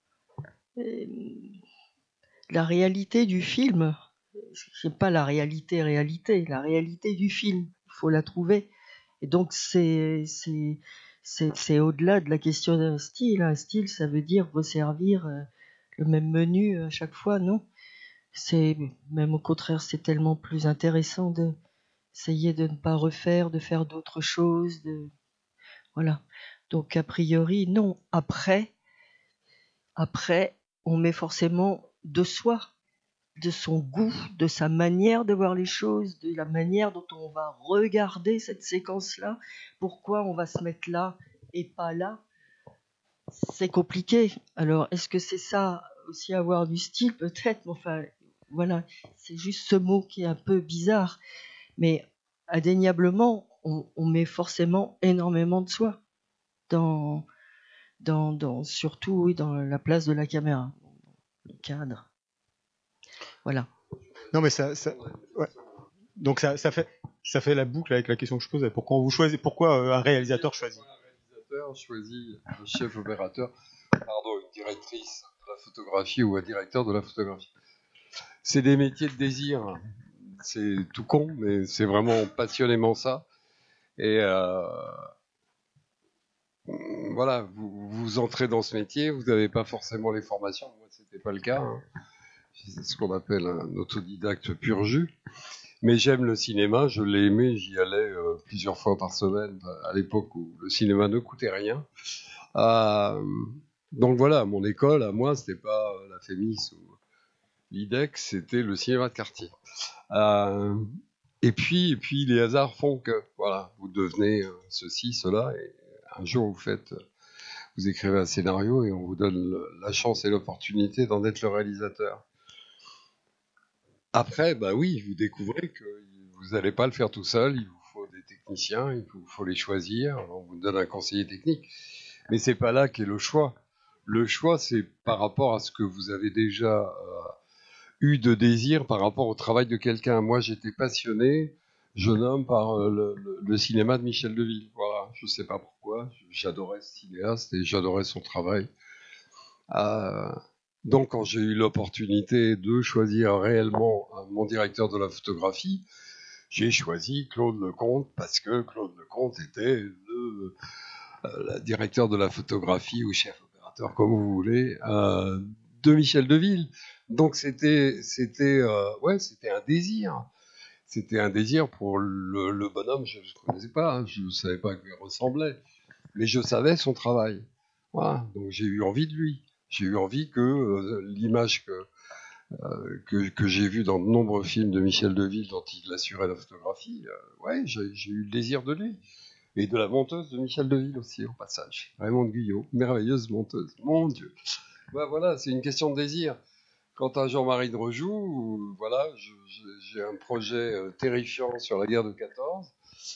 la réalité du film, c'est pas la réalité réalité, la réalité du film, il faut la trouver. Et donc, c'est... c'est... C'est, c'est au-delà de la question d'un style. Un style, ça veut dire resservir euh, le même menu à chaque fois, non. C'est, même au contraire, c'est tellement plus intéressant d'essayer de ne pas refaire, de faire d'autres choses. De... Voilà. Donc, a priori, non. Après, après, on met forcément de soi, de son goût, de sa manière de voir les choses, de la manière dont on va regarder cette séquence-là, pourquoi on va se mettre là et pas là, c'est compliqué. Alors, est-ce que c'est ça aussi avoir du style? Peut-être, mais enfin, voilà, c'est juste ce mot qui est un peu bizarre, mais indéniablement, on, on met forcément énormément de soi, dans, dans, dans, surtout oui, dans la place de la caméra, le cadre. Voilà.
Non, mais ça, ça ouais. Donc ça, ça fait, ça fait la boucle avec la question que je posais. Pourquoi vous choisissez, pourquoi un réalisateur choisit?
Un réalisateur choisit un chef opérateur, pardon, une directrice de la photographie ou un directeur de la photographie. C'est des métiers de désir. C'est tout con, mais c'est vraiment passionnément ça. Et euh, voilà, vous, vous entrez dans ce métier, vous n'avez pas forcément les formations. Moi, c'était pas le cas. Hein. C'est ce qu'on appelle un autodidacte pur jus. Mais j'aime le cinéma, je l'ai aimé, j'y allais euh, plusieurs fois par semaine, à l'époque où le cinéma ne coûtait rien. Euh, donc voilà, mon école, à moi, c'était pas la Fémis ou l'I D E C, c'était le cinéma de quartier. Euh, et puis, et puis les hasards font que, voilà, vous devenez ceci, cela, et un jour vous faites, vous écrivez un scénario et on vous donne la chance et l'opportunité d'en être le réalisateur. Après, bah oui, vous découvrez que vous n'allez pas le faire tout seul, il vous faut des techniciens, il vous faut les choisir, on vous donne un conseiller technique. Mais c'est pas là qu'est le choix. Le choix, c'est par rapport à ce que vous avez déjà euh, eu de désir par rapport au travail de quelqu'un. Moi, j'étais passionné, jeune homme, par euh, le, le, le cinéma de Michel Deville. Voilà, je sais pas pourquoi, j'adorais ce cinéaste et j'adorais son travail. Euh, donc, quand j'ai eu l'opportunité de choisir réellement mon directeur de la photographie, j'ai choisi Claude Lecomte parce que Claude Lecomte était le, euh, le directeur de la photographie ou chef opérateur, comme vous voulez, euh, de Michel Deville. Donc, c'était, c'était, euh, ouais, c'était un désir. C'était un désir pour le, le bonhomme. Je ne connaissais pas, hein, je ne savais pas à quoi il ressemblait, mais je savais son travail. Voilà, donc j'ai eu envie de lui. J'ai eu envie que euh, l'image que, euh, que, que j'ai vue dans de nombreux films de Michel Deville dont il assurait la photographie, euh, ouais, j'ai, j'ai eu le désir de lui. Et de la monteuse de Michel Deville aussi, au passage. Raymond Guyot, merveilleuse monteuse. Mon Dieu. Ben voilà, c'est une question de désir. Quant à Jean-Marie de Rejoux, voilà, je, je, j'ai un projet euh, terrifiant sur la guerre de quatorze.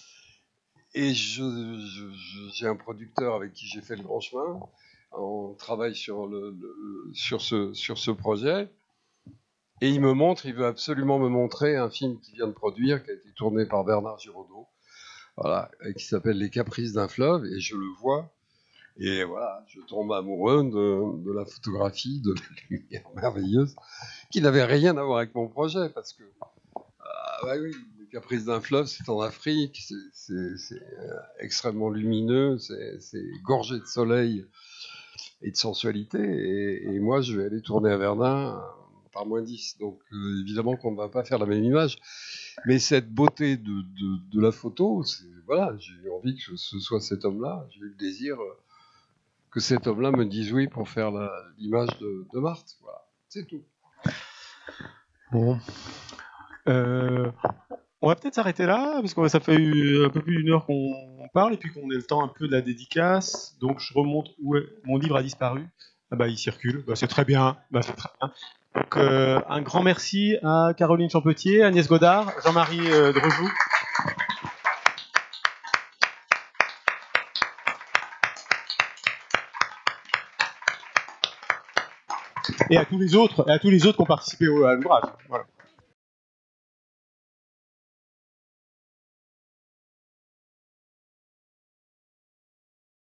Et je, je, je, j'ai un producteur avec qui j'ai fait le grand chemin. On travaille sur, le, le, sur, ce, sur ce projet. Et il me montre, il veut absolument me montrer un film qu'il vient de produire, qui a été tourné par Bernard Giraudot, voilà, et qui s'appelle Les Caprices d'un fleuve. Et je le vois. Et voilà, je tombe amoureux de, de la photographie, de la lumière merveilleuse, qui n'avait rien à voir avec mon projet, parce que, ah bah oui, les Caprices d'un fleuve, c'est en Afrique, c'est, c'est, c'est euh, extrêmement lumineux, c'est, c'est gorgé de soleil et de sensualité, et, et moi, je vais aller tourner à Verdun euh, par moins dix, donc euh, évidemment qu'on ne va pas faire la même image, mais cette beauté de, de, de la photo, c'est, voilà, j'ai eu envie que ce soit cet homme-là, j'ai eu le désir... Euh, que cet homme-là me dise oui pour faire la, l'image de, de Marthe. Voilà, c'est tout.
Bon. Euh, on va peut-être s'arrêter là, parce que ça fait un peu plus d'une heure qu'on parle, et puis qu'on ait le temps un peu de la dédicace. Donc je remonte où est... mon livre a disparu. Ah bah il circule, bah, c'est très bien. Bah, c'est très bien. Donc euh, un grand merci à Caroline Champetier, Agnès Godard, Jean-Marie euh, de Rejoux. Et à tous les autres, et à tous les autres qui ont participé au, à l'ouvrage. Voilà.